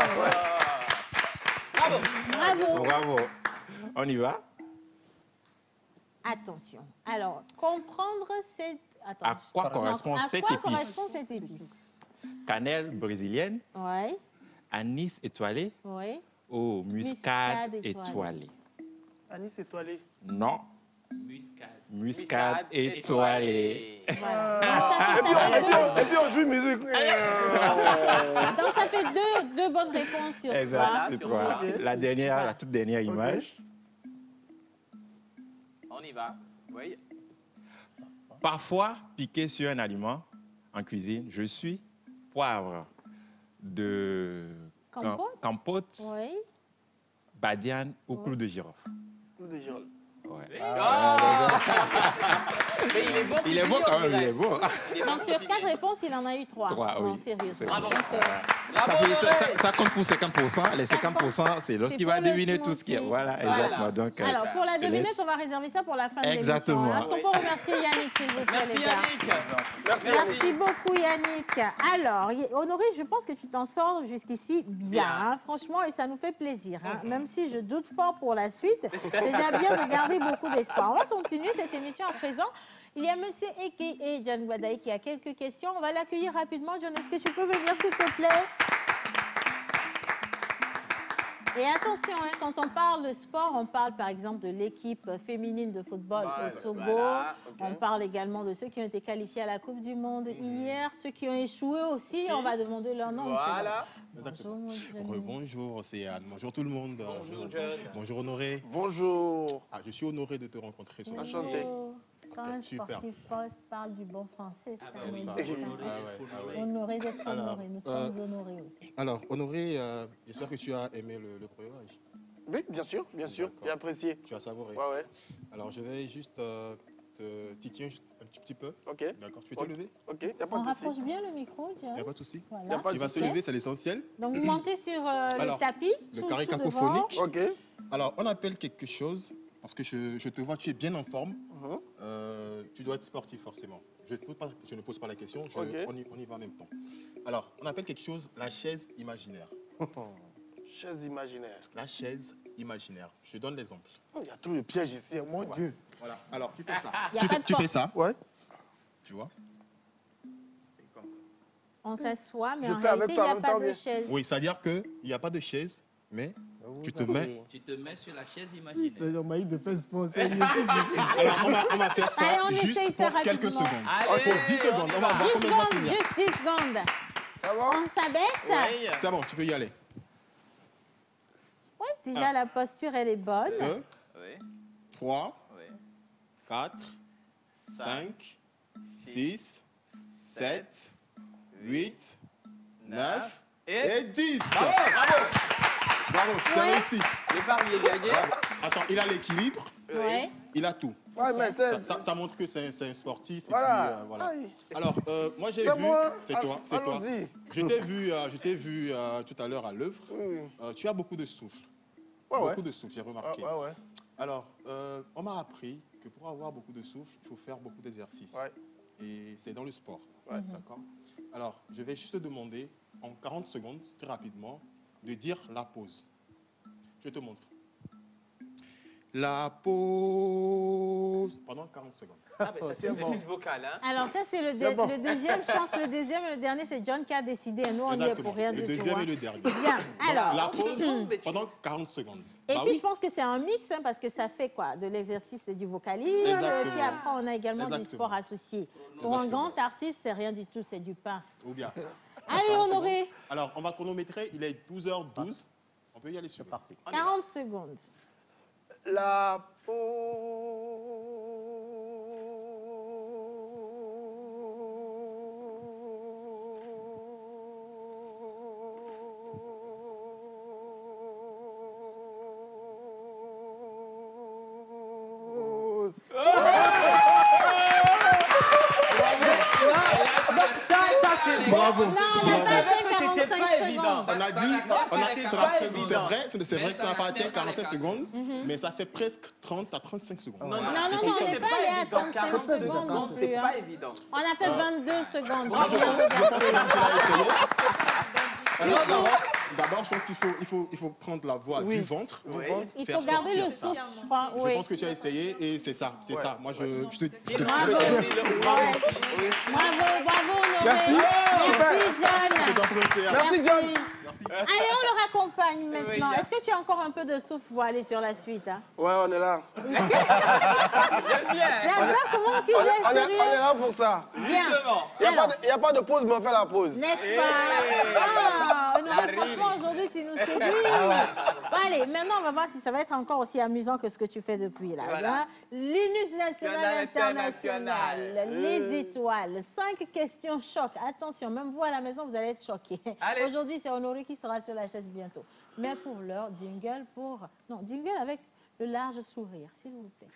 Bravo. On y va? Attention. Alors, comprendre cette... Attends, à quoi correspond cette épice? Cannelle brésilienne. Oui. Anis étoilé. Oui. Ou muscade étoilée. Anis étoilé. Non. Muscade étoilée. Voilà. Et puis on joue une musique. Donc ça fait deux bonnes réponses sur 3. Exact, 3. La toute dernière image. On y va. Oui. Parfois, piqué sur un aliment en cuisine, je suis poivre de campote, badiane ou clou de girofle. Clou de girofle. Ouais. Mais il est bon. Il est bon quand même, il est bon. Donc sur 4 réponses, il en a eu 3. 3, oui. Non, sérieux. Bravo. Ça compte pour 50%. Les 50%, c'est lorsqu'il va deviner tout ce qu'il y a. Voilà, exactement. Donc, alors, pour la devinette, on va réserver ça pour la fin de l'émission. Exactement. Est-ce qu'on peut remercier Yannick, s'il vous plaît, Merci Yannick. Merci beaucoup Yannick. Alors, Honoré, je pense que tu t'en sors jusqu'ici bien, hein, franchement, et ça nous fait plaisir. Hein, même si je doute fort pour la suite, c'est déjà bien de garder beaucoup d'espoir. On va continuer cette émission à présent. Il y a Monsieur Eke et John Guadaï qui a quelques questions. On va l'accueillir rapidement. John, est-ce que tu peux venir, s'il te plaît? Et attention, hein, quand on parle de sport, on parle par exemple de l'équipe féminine de football au Togo. Voilà, okay. On parle également de ceux qui ont été qualifiés à la Coupe du Monde hier, ceux qui ont échoué aussi. On va demander leur nom. Voilà. Bonjour, c'est Anne. Bonjour tout le monde. Bonjour Honoré. Bonjour. Je suis honoré de te rencontrer. Enchanté. Quand un sportif parle du bon français, ça ouais. Honoré d'être honoré. Nous sommes honorés aussi. Alors, Honoré, j'espère que tu as aimé le breuvage. Oui, bien sûr, j'ai apprécié. Tu as savouré. Ouais. Alors, je vais juste te titiller un petit peu. Ok. D'accord, tu peux te lever? Ok, y a pas On de souci. rapproche bien le micro, Il n'y a pas de souci. Voilà. Il va se lever, c'est l'essentiel. Donc, vous montez sur le tapis. Le carré cacophonique. Ok. Alors, on appelle quelque chose, parce que je te vois, tu es bien en forme. Tu dois être sportif, forcément. Je ne pose pas la question, on y va en même temps. Alors, on appelle quelque chose la chaise imaginaire. Chaise imaginaire. La chaise imaginaire. Je donne l'exemple. Il y a trop de pièges ici, mon Dieu. Voilà. Alors, tu fais ça. Tu fais ça. Ouais. Tu vois? On s'assoit, mais Je en fais avec réalité, il toi n'y en a même pas temps, de bien. chaise. Oui, c'est-à-dire qu'il n'y a pas de chaise, mais tu te mets... Tu te mets sur la chaise imaginaire. C'est le maïs de faire sport. Alors, on va faire ça Allez, juste pour quelques secondes. Allez, pour 10 secondes. On va voir combien de temps il y a. Juste 10 secondes. Ça va? On s'abaisse. Oui. C'est bon, tu peux y aller. Oui, déjà, la posture, elle est bonne. 2, Oui. 3, Oui. 4, 5, 6, 7, 8, 9 et 10. Bravo, c'est réussi. Le pari est gagné. Attends, il a l'équilibre, Oui. il a tout. Ouais, mais Ça montre que c'est un sportif. Voilà. Et puis, voilà. Aïe. Alors, moi j'ai C'est vu... moi. C'est toi, c'est toi. Allons-y. Je t'ai vu tout à l'heure à l'œuvre. Oui. Tu as beaucoup de souffle. Ouais. Beaucoup de souffle, j'ai remarqué. Ouais. Alors, on m'a appris que pour avoir beaucoup de souffle, il faut faire beaucoup d'exercices. Ouais. Et c'est dans le sport. Ouais. D'accord. Alors, je vais juste te demander, en 40 secondes, très rapidement, de dire la pause. Je te montre. La pause. Pendant 40 secondes. Ah, ben ça, c'est l'exercice vocal. Hein? Alors, ça, c'est le deuxième. Je pense que le deuxième et le dernier, c'est John qui a décidé. Nous, on y est pour rien du tout. Le deuxième et le dernier. Bien. Alors, la pause pendant 40 secondes. Et puis, je pense que c'est un mix, hein, parce que ça fait quoi? De l'exercice et du vocalisme. Exactement. Et puis après, on a également du sport associé. Pour un grand artiste, c'est rien du tout, c'est du pain. Ou bien. Allez, Honoré. Alors, on va chronométrer. Il est 12h12. On peut y aller sur parti. 40 secondes. La pause. Bravo. Non, on n'a pas atteint 45 secondes. On a dit, c'est vrai que ça n'a pas atteint 45 secondes, mais ça fait presque 30 à 35 secondes. Non, on n'est pas allé à 35 secondes non plus. C'est pas évident. On a fait 22 secondes. Je pense que même qu'il a essayé. Alors, d'abord, je pense qu'il faut prendre la voix du ventre. Il faut garder le souffle, je crois. Je pense que tu as essayé et c'est ça. Moi, je te Bravo. Bravo, Honoré. Merci. John. Merci, John. Allez, on le raccompagne maintenant. Est-ce que tu as encore un peu de souffle pour aller sur la suite? Hein? Ouais, on est là. J'adore comment tu On est là pour ça. Bien. Il n'y a pas de pause, mais on fait la pause. N'est-ce pas? Honoré, franchement, aujourd'hui, tu nous séduis. Bon, allez, maintenant, on va voir si ça va être encore aussi amusant que ce que tu fais depuis là. Voilà. L'Inus National International, les étoiles, 5 questions choc. Attention, même vous à la maison, vous allez être choqués. Aujourd'hui, c'est Honoré qui sera sur la chaise bientôt. Mais pour l'heure, jingle pour... Non, jingle avec le large sourire, s'il vous plaît.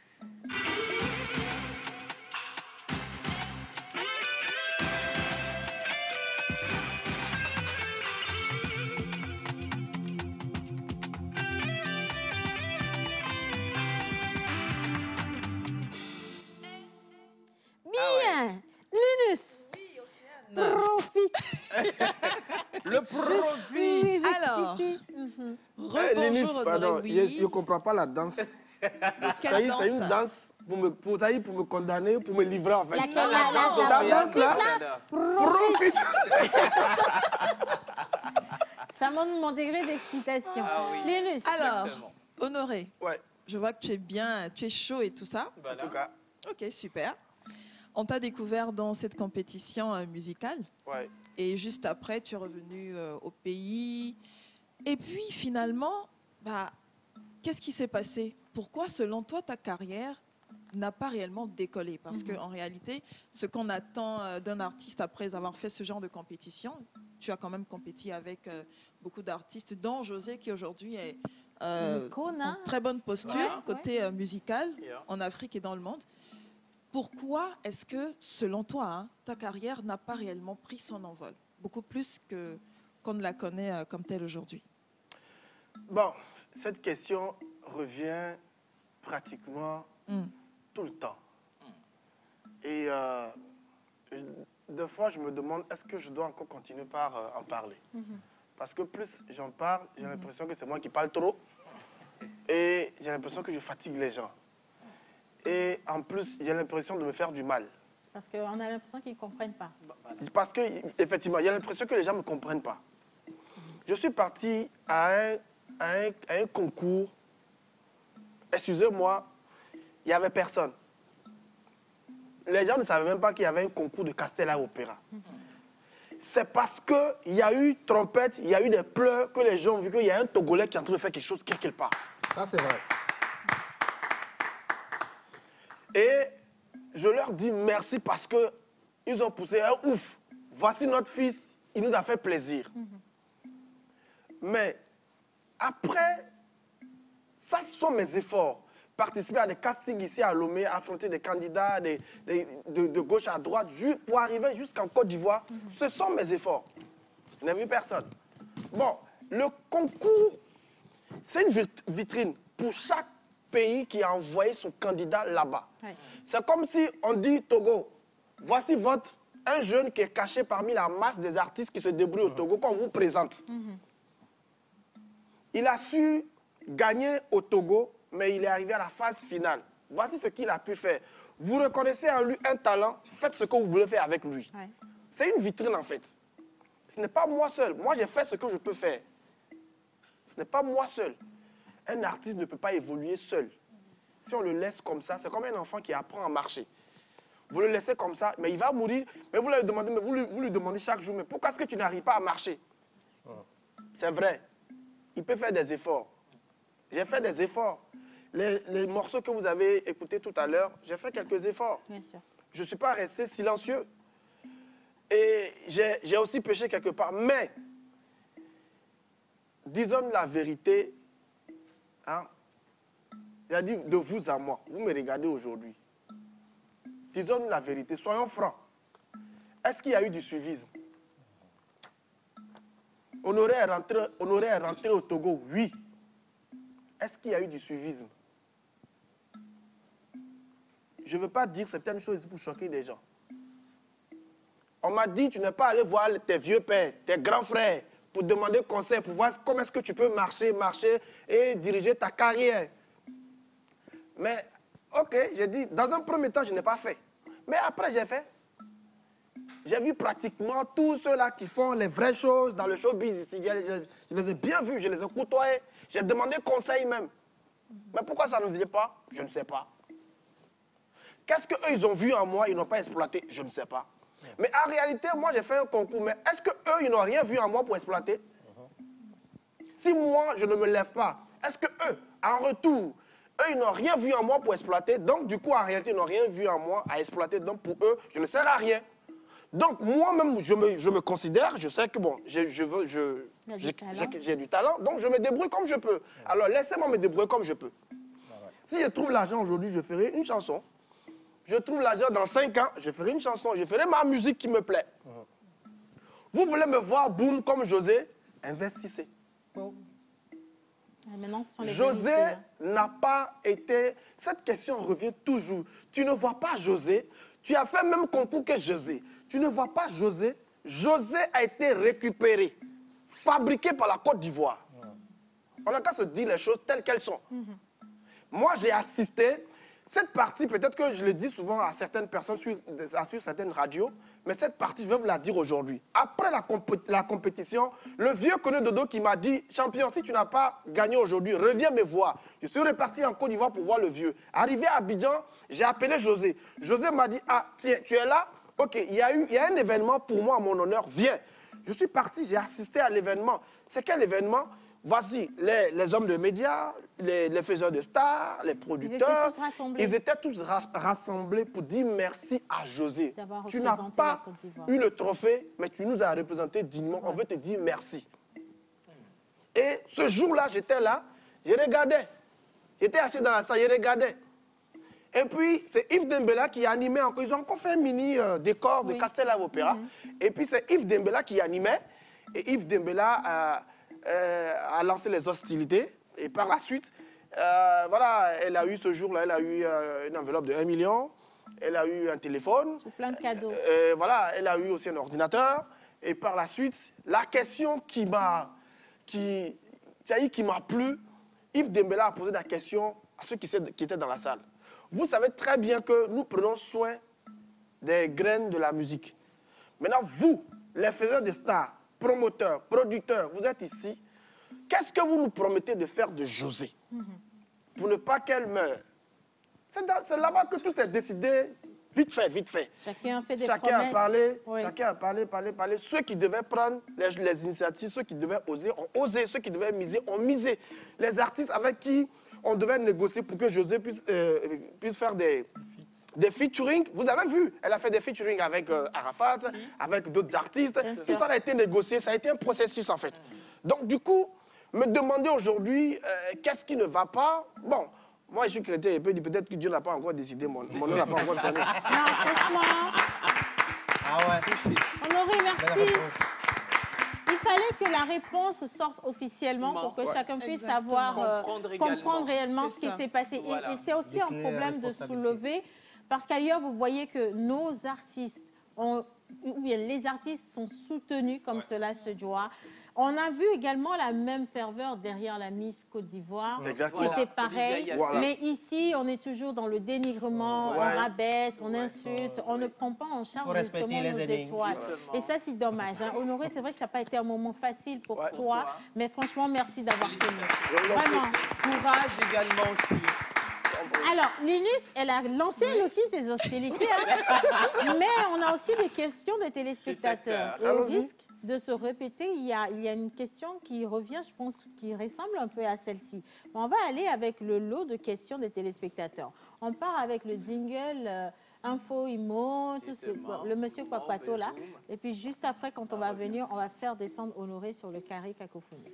Bien, Linus, profite. Le profit. Alors, Linus, rebonjour pardon, Honoré, je ne comprends pas la danse. Quelle danse? C'est une danse pour me condamner, pour me livrer en fait. La danse là, profite. Ça montre mon degré d'excitation. Linus. Alors, Honoré, Ouais, je vois que tu es bien, tu es chaud et tout ça. en tout cas. Ok, super. On t'a découvert dans cette compétition musicale. Ouais. Et juste après, tu es revenu au pays. Et puis, finalement, qu'est-ce qui s'est passé? Pourquoi, selon toi, ta carrière n'a pas réellement décollé. Parce qu'en réalité, ce qu'on attend d'un artiste après avoir fait ce genre de compétition, tu as quand même compéti avec beaucoup d'artistes, dont José, qui aujourd'hui est en très bonne posture, côté musical, en Afrique et dans le monde. Pourquoi est-ce que, selon toi, ta carrière n'a pas réellement pris son envol? Beaucoup plus qu'on ne la connaît comme telle aujourd'hui. Bon, cette question revient pratiquement tout le temps. Et des fois, je me demande, est-ce que je dois encore continuer par en parler? Parce que plus j'en parle, j'ai l'impression que c'est moi qui parle trop. Et j'ai l'impression que je fatigue les gens. Et en plus, j'ai l'impression de me faire du mal. Parce qu'on a l'impression qu'ils ne comprennent pas. Parce qu'effectivement, il y a l'impression que les gens ne me comprennent pas. Je suis parti à un concours. Excusez-moi, il n'y avait personne. Les gens ne savaient même pas qu'il y avait un concours de Castella Opéra. C'est parce qu'il y a eu trompette, il y a eu des pleurs que les gens ont vu qu'il y a un Togolais qui est en train de faire quelque chose quelque part. Ça, c'est vrai. Et je leur dis merci parce qu'ils ont poussé un ouf. Voici notre fils, il nous a fait plaisir. Mais après, ça ce sont mes efforts. Participer à des castings ici à Lomé, affronter des candidats de gauche à droite pour arriver jusqu'en Côte d'Ivoire, ce sont mes efforts. Je n'ai vu personne. Bon, le concours, c'est une vitrine pour chaque pays qui a envoyé son candidat là-bas. Ouais. C'est comme si on dit Togo, voici un jeune qui est caché parmi la masse des artistes qui se débrouillent au Togo qu'on vous présente. Il a su gagner au Togo, mais il est arrivé à la phase finale. Voici ce qu'il a pu faire. Vous reconnaissez en lui un talent, faites ce que vous voulez faire avec lui. Ouais. C'est une vitrine en fait. Ce n'est pas moi seul. Moi, j'ai fait ce que je peux faire. Ce n'est pas moi seul. Un artiste ne peut pas évoluer seul. Si on le laisse comme ça, c'est comme un enfant qui apprend à marcher. Vous le laissez comme ça, mais il va mourir. Mais vous lui demandez, vous lui demandez chaque jour, mais pourquoi est-ce que tu n'arrives pas à marcher? C'est vrai. Il peut faire des efforts. J'ai fait des efforts. Les morceaux que vous avez écoutés tout à l'heure, j'ai fait quelques efforts. Bien sûr. Je ne suis pas resté silencieux. Et j'ai aussi péché quelque part. Mais, disons la vérité, hein, j'ai dit de vous à moi, vous me regardez aujourd'hui. Disons la vérité, soyons francs. Est-ce qu'il y a eu du suivisme? Honoré est rentré au Togo, oui. Est-ce qu'il y a eu du suivisme? Je ne veux pas dire certaines choses pour choquer des gens. On m'a dit, tu n'es pas allé voir tes vieux pères, tes grands frères, pour demander conseil, pour voir comment est-ce que tu peux marcher et diriger ta carrière. Mais, ok, j'ai dit, dans un premier temps, je n'ai pas fait. Mais après, j'ai fait. J'ai vu pratiquement tous ceux-là qui font les vraies choses dans le showbiz ici. Je les ai bien vus, je les ai côtoyés. J'ai demandé conseil même. Mais pourquoi ça ne vient pas? Je ne sais pas. Qu'est-ce qu'eux, ils ont vu en moi, ils n'ont pas exploité? Je ne sais pas. Mais en réalité, moi, j'ai fait un concours. Mais est-ce qu'eux, ils n'ont rien vu en moi pour exploiter? Si moi, je ne me lève pas, est-ce qu'eux, en retour, eux, ils n'ont rien vu en moi pour exploiter? Donc, du coup, en réalité, ils n'ont rien vu en moi à exploiter. Donc, pour eux, je ne sers à rien. Donc, moi-même, je me considère, je sais que, bon, j'ai du talent, donc je me débrouille comme je peux. Alors, laissez-moi me débrouiller comme je peux. Si je trouve l'argent aujourd'hui, je ferai une chanson. Je trouve l'argent dans 5 ans, je ferai une chanson. Je ferai ma musique qui me plaît. Vous voulez me voir boum comme José? Investissez. José n'a pas été... Cette question revient toujours. Tu ne vois pas José. Tu as fait le même concours que José. Tu ne vois pas José. José a été récupéré, fabriqué par la Côte d'Ivoire. On n'a qu'à se dire les choses telles qu'elles sont. Moi, j'ai assisté... Cette partie, peut-être que je le dis souvent à certaines personnes sur certaines radios, mais cette partie, je vais vous la dire aujourd'hui. Après la compétition, le vieux connu Dodo qui m'a dit, champion, si tu n'as pas gagné aujourd'hui, reviens me voir. Je suis reparti en Côte d'Ivoire pour voir le vieux. Arrivé à Abidjan, j'ai appelé José. José m'a dit, ah, tiens, tu es là? Ok, il y a un événement pour moi à mon honneur, viens. Je suis parti, j'ai assisté à l'événement. C'est quel événement? voici les hommes de médias, les faiseurs de stars, les producteurs. Ils étaient tous rassemblés pour dire merci à José. Tu n'as pas eu le trophée, mais tu nous as représenté dignement. On veut te dire merci. Et ce jour-là, j'étais là, je regardais. J'étais assis dans la salle, je regardais. Et puis, c'est Yves Dembella qui animait encore. Ils ont encore fait un mini décor de Castel Live Opéra. Et puis, c'est Yves Dembella qui animait. Et Yves Dembella a lancé les hostilités. Et par la suite, voilà, elle a eu ce jour-là, elle a eu une enveloppe de 1 million. Elle a eu un téléphone. Plein de cadeaux. Voilà, elle a eu aussi un ordinateur. Et par la suite, la question qui m'a plu, Yves Dembella a posé la question à ceux qui étaient dans la salle. Vous savez très bien que nous prenons soin des graines de la musique. Maintenant, vous, les faiseurs de stars, promoteurs, producteurs, vous êtes ici. Qu'est-ce que vous nous promettez de faire de José pour ne pas qu'elle meure? C'est là-bas que tout est décidé, vite fait, vite fait. Chacun a fait des promesses. Chacun a parlé. Ceux qui devaient prendre les initiatives, ceux qui devaient oser, ont osé. Ceux qui devaient miser, ont misé. Les artistes avec qui on devait négocier pour que José puisse faire des featuring. Vous avez vu, elle a fait des featuring avec Arafat, avec d'autres artistes. Tout ça a été négocié, ça a été un processus en fait. Donc du coup, me demander aujourd'hui qu'est-ce qui ne va pas, bon, moi je suis chrétien et peut-être que Dieu n'a pas encore décidé, mon nom n'a pas encore sonné. Non, franchement. Ah ouais. Honoré, merci. Il fallait que la réponse sorte officiellement pour que chacun puisse savoir, comprendre réellement ce qui s'est passé. Voilà. Et c'est aussi un problème de soulever, parce qu'ailleurs, vous voyez que nos artistes, ou bien les artistes sont soutenus comme cela se doit. On a vu également la même ferveur derrière la Miss Côte d'Ivoire. C'était pareil. Voilà. Mais ici, on est toujours dans le dénigrement, on rabaisse, on insulte, on ne prend pas en charge justement nos étoiles. Et ça, c'est dommage. Hein. Honoré, c'est vrai que ça n'a pas été un moment facile pour toi, mais franchement, merci d'avoir tenu. Vraiment. Courage également aussi. Alors, Linus, elle a lancé elle aussi ses hostilités, hein. Mais on a aussi des questions des téléspectateurs. Et au risque de se répéter, il y a une question qui revient, je pense, qui ressemble un peu à celle-ci. On va aller avec le lot de questions des téléspectateurs. On part avec le jingle info, IMO, le monsieur Kwakwato là. Et puis juste après, quand on va venir, on va faire descendre Honoré sur le carré cacophonie.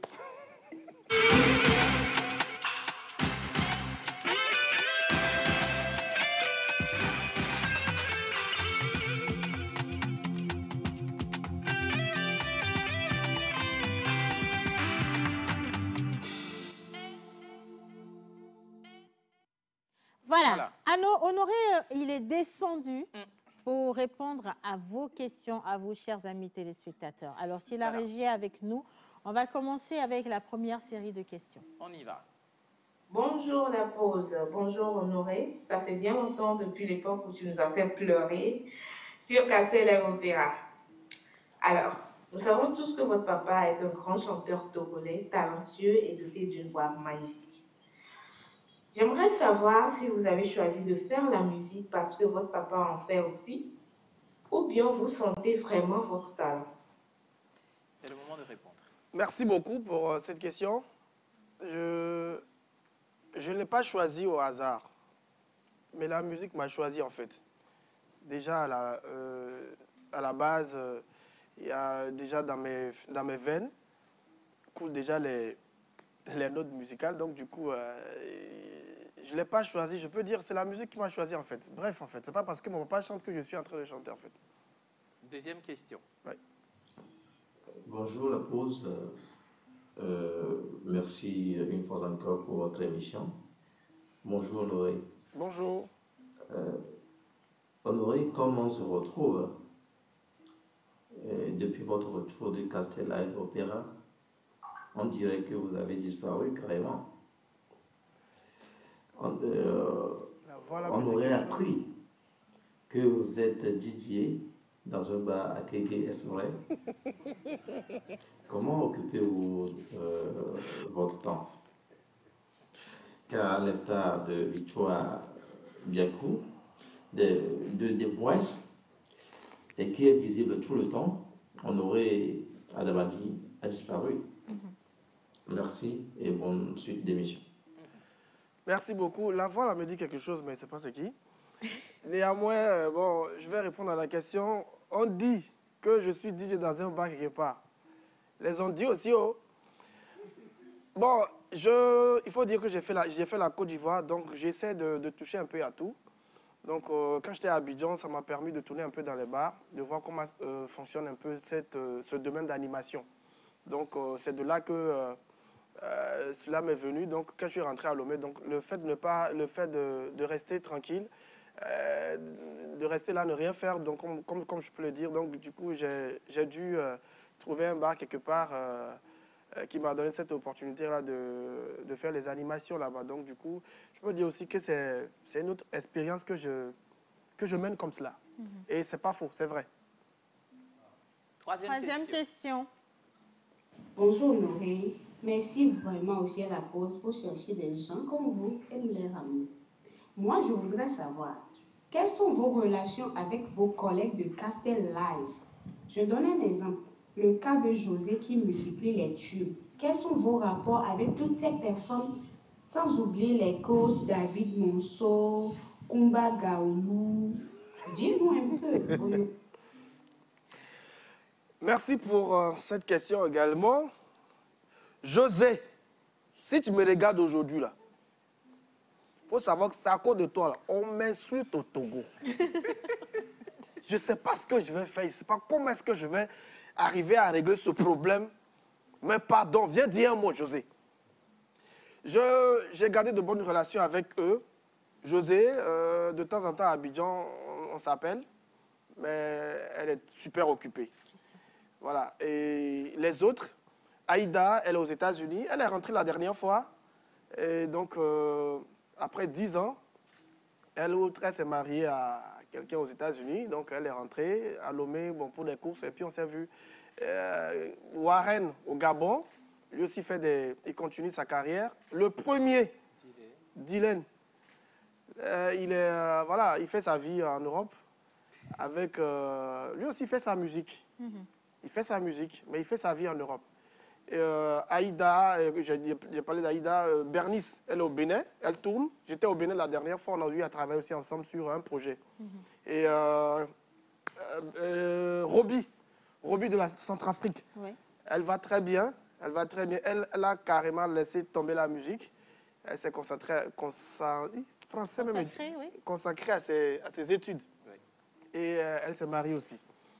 Voilà. Honoré, il est descendu pour répondre à vos questions, à vous, chers amis téléspectateurs. Alors, si la régie est avec nous, on va commencer avec la première série de questions. On y va. Bonjour la pause, bonjour Honoré. Ça fait bien longtemps depuis l'époque où tu nous as fait pleurer sur Castel Live Opéra. Alors, nous savons tous que votre papa est un grand chanteur togolais, talentueux et doté d'une voix magnifique. J'aimerais savoir si vous avez choisi de faire la musique parce que votre papa en fait aussi, ou bien vous sentez vraiment votre talent. C'est le moment de répondre. Merci beaucoup pour cette question. Je ne l'ai pas choisi au hasard, mais la musique m'a choisi en fait. Déjà à la base, il y a déjà dans mes veines coulent déjà les notes musicales, donc du coup, je ne l'ai pas choisi. Je peux dire c'est la musique qui m'a choisi en fait. Bref, en fait, c'est pas parce que mon papa chante que je suis en train de chanter en fait. Deuxième question. Oui. Bonjour la pause. Merci une fois encore pour votre émission. Bonjour Honoré. Bonjour. Honoré, comment on se retrouve depuis votre retour de Castel Live Opéra? On dirait que vous avez disparu carrément. On aurait appris que vous êtes DJ dans un bar à Kéké, est-ce vrai? Comment occupez-vous votre temps? Car à l'instar de Victoire Biakou, de Voice, et qui est visible tout le temps, Honoré Adamadi a disparu. Merci et bonne suite d'émission. Merci beaucoup. La voix là me dit quelque chose, mais je ne sais pas c'est qui. Néanmoins, bon, je vais répondre à la question. On dit que je suis DJ dans un bar quelque part. Les on dit aussi, oh. Bon, il faut dire que j'ai fait la Côte d'Ivoire, donc j'essaie de toucher un peu à tout. Donc, quand j'étais à Abidjan, ça m'a permis de tourner un peu dans les bars, de voir comment fonctionne un peu ce domaine d'animation. Donc, c'est de là que cela m'est venu. Donc, quand je suis rentré à Lomé, donc le fait de rester tranquille, de rester là, ne rien faire, donc comme je peux le dire, donc du coup, j'ai dû trouver un bar quelque part qui m'a donné cette opportunité-là de faire les animations là-bas. Donc, du coup, je peux dire aussi que c'est une autre expérience que je mène comme cela. Et c'est pas faux, c'est vrai. Troisième question. Bonjour Honoré. Merci vraiment aussi à la pause pour chercher des gens comme vous et nous les ramener. Moi, je voudrais savoir, quelles sont vos relations avec vos collègues de Castel Live? Je donne un exemple. Le cas de José qui multiplie les tubes. Quels sont vos rapports avec toutes ces personnes, sans oublier les coachs David Monceau, Kumba Gaoulou? Dis-nous un peu. Merci pour cette question également. José, si tu me regardes aujourd'hui, là, il faut savoir que c'est à cause de toi, là, on m'insulte au Togo. Je ne sais pas ce que je vais faire, je ne sais pas comment est-ce que je vais arriver à régler ce problème. Mais pardon, viens dire un mot, José. J'ai gardé de bonnes relations avec eux. José, de temps en temps à Abidjan, on s'appelle, mais elle est super occupée. Voilà. Et les autres, Aïda, elle est aux États-Unis. Elle est rentrée la dernière fois. Et donc, après 10 ans, elle s'est mariée à quelqu'un aux États-Unis. Donc, elle est rentrée à Lomé pour des courses. Et puis, on s'est vu. Warren, au Gabon, lui aussi il continue sa carrière. Le premier, Dylan, il fait sa vie en Europe. Lui aussi, il fait sa musique. Il fait sa musique, mais il fait sa vie en Europe. Aïda, j'ai parlé d'Aïda, Bernice, elle est au Bénin, elle tourne. J'étais au Bénin la dernière fois, on a eu à travailler aussi ensemble sur un projet. Et Roby de la Centrafrique, elle va très bien, elle a carrément laissé tomber la musique. Elle s'est consacrée à ses études. Et elle se marie aussi.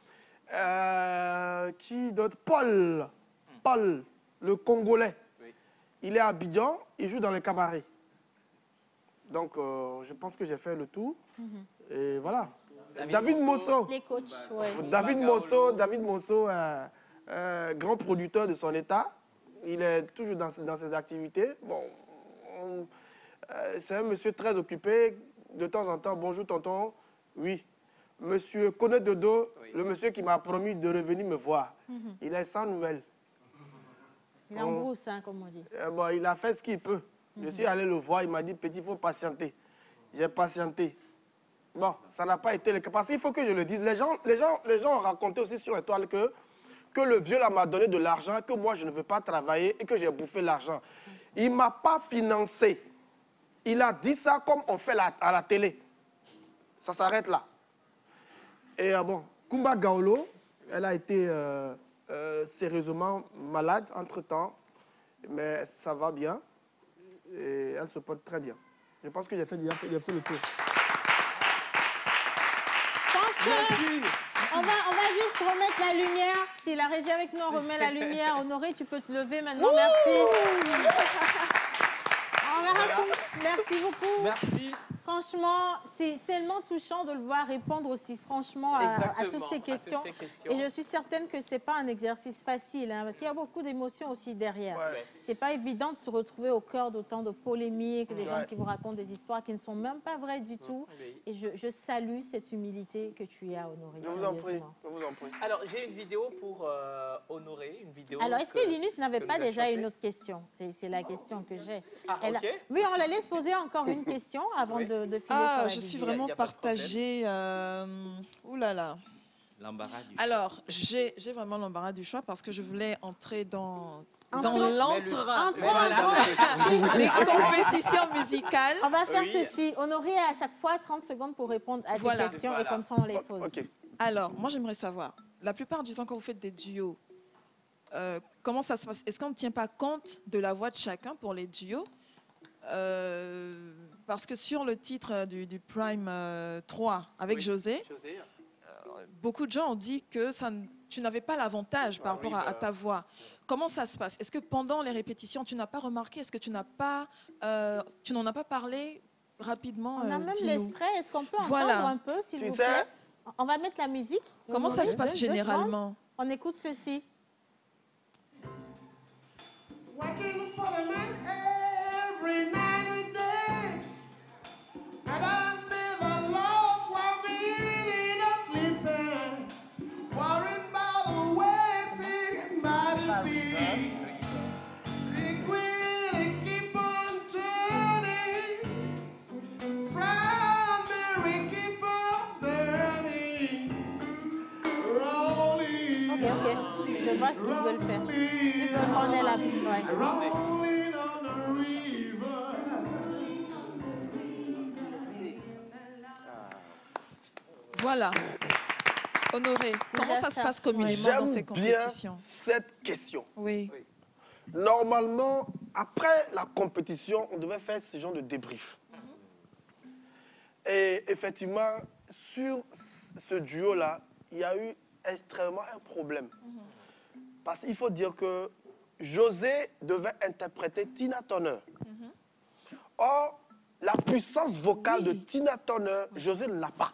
Qui d'autre? Paul, le Congolais. Il est à Abidjan, il joue dans les cabarets. Donc, je pense que j'ai fait le tour. Et voilà. David Monceau. Les coachs, David Monceau, grand producteur de son état. Il est toujours dans ses activités. Bon, c'est un monsieur très occupé. De temps en temps, bonjour tonton. Oui. Monsieur Koné Dodo, le monsieur qui m'a promis de revenir me voir. Il est sans nouvelles. Il est en brousse, hein, comme on dit. Bon, il a fait ce qu'il peut. Je suis allé le voir, il m'a dit, petit, il faut patienter. J'ai patienté. Bon, ça n'a pas été le cas. Parce qu'il faut que je le dise. Les gens ont raconté aussi sur l'étoile que le vieux là m'a donné de l'argent, que moi je ne veux pas travailler et que j'ai bouffé l'argent. Il ne m'a pas financé. Il a dit ça comme on fait à la télé. Ça s'arrête là. Et bon, Kumba Gaolo, elle a été sérieusement malade entre-temps, mais ça va bien et elle se porte très bien. Je pense que j'ai fait le tour. Merci. On va juste remettre la lumière. Si la régie avec nous remet la lumière, Honoré, tu peux te lever maintenant. Merci. Merci beaucoup. Merci. Franchement, c'est tellement touchant de le voir répondre aussi franchement à toutes ces questions. Et je suis certaine que ce n'est pas un exercice facile, hein, parce qu'il y a beaucoup d'émotions aussi derrière. Ce n'est pas évident de se retrouver au cœur d'autant de polémiques, des gens qui vous racontent des histoires qui ne sont même pas vraies du tout. Et je salue cette humilité que tu as, Honoré. Je vous en prie. Alors, j'ai une vidéo pour Honoré. Alors, est-ce que Linus n'avait pas déjà une autre question? C'est la question que j'ai. Oui, on la laisse poser encore une question avant de filer sur la je suis vraiment partagée. Ouh là là. L'embarras du choix. Alors, j'ai vraiment l'embarras du choix parce que je voulais entrer dans dans l'entre les compétitions musicales. On va faire ceci. Honoré à chaque fois 30 secondes pour répondre à des questions et comme ça on les pose. Alors, moi j'aimerais savoir, la plupart du temps quand vous faites des duos, comment ça se passe? Est-ce qu'on ne tient pas compte de la voix de chacun pour les duos? Parce que sur le titre du Prime 3 avec José, beaucoup de gens ont dit que tu n'avais pas l'avantage par rapport à ta voix. Comment ça se passe? Est-ce que pendant les répétitions, tu n'as pas remarqué? Est-ce que tu n'en as pas parlé rapidement? On a même l'extrait. Est-ce qu'on peut entendre un peu, s'il vous plaît? On va mettre la musique. Comment ça se passe généralement? On écoute ceci. Working for the man every night and day, and I never lost while eating or sleeping, worrying about the waiting by the sea. Think we'll keep on turning, brown berry keep on burning, rolling. Ok. Je vois ce qu'ils veulent faire. Ils veulent qu'on ait la Voilà. Honoré, comment ça se passe communément dans ces compétitions? J'aime bien cette question. Oui. Normalement, après la compétition, on devait faire ce genre de débrief. Et effectivement, sur ce duo-là, il y a eu extrêmement un problème. Parce qu'il faut dire que José devait interpréter Tina Turner. Or, la puissance vocale de Tina Turner, José ne l'a pas.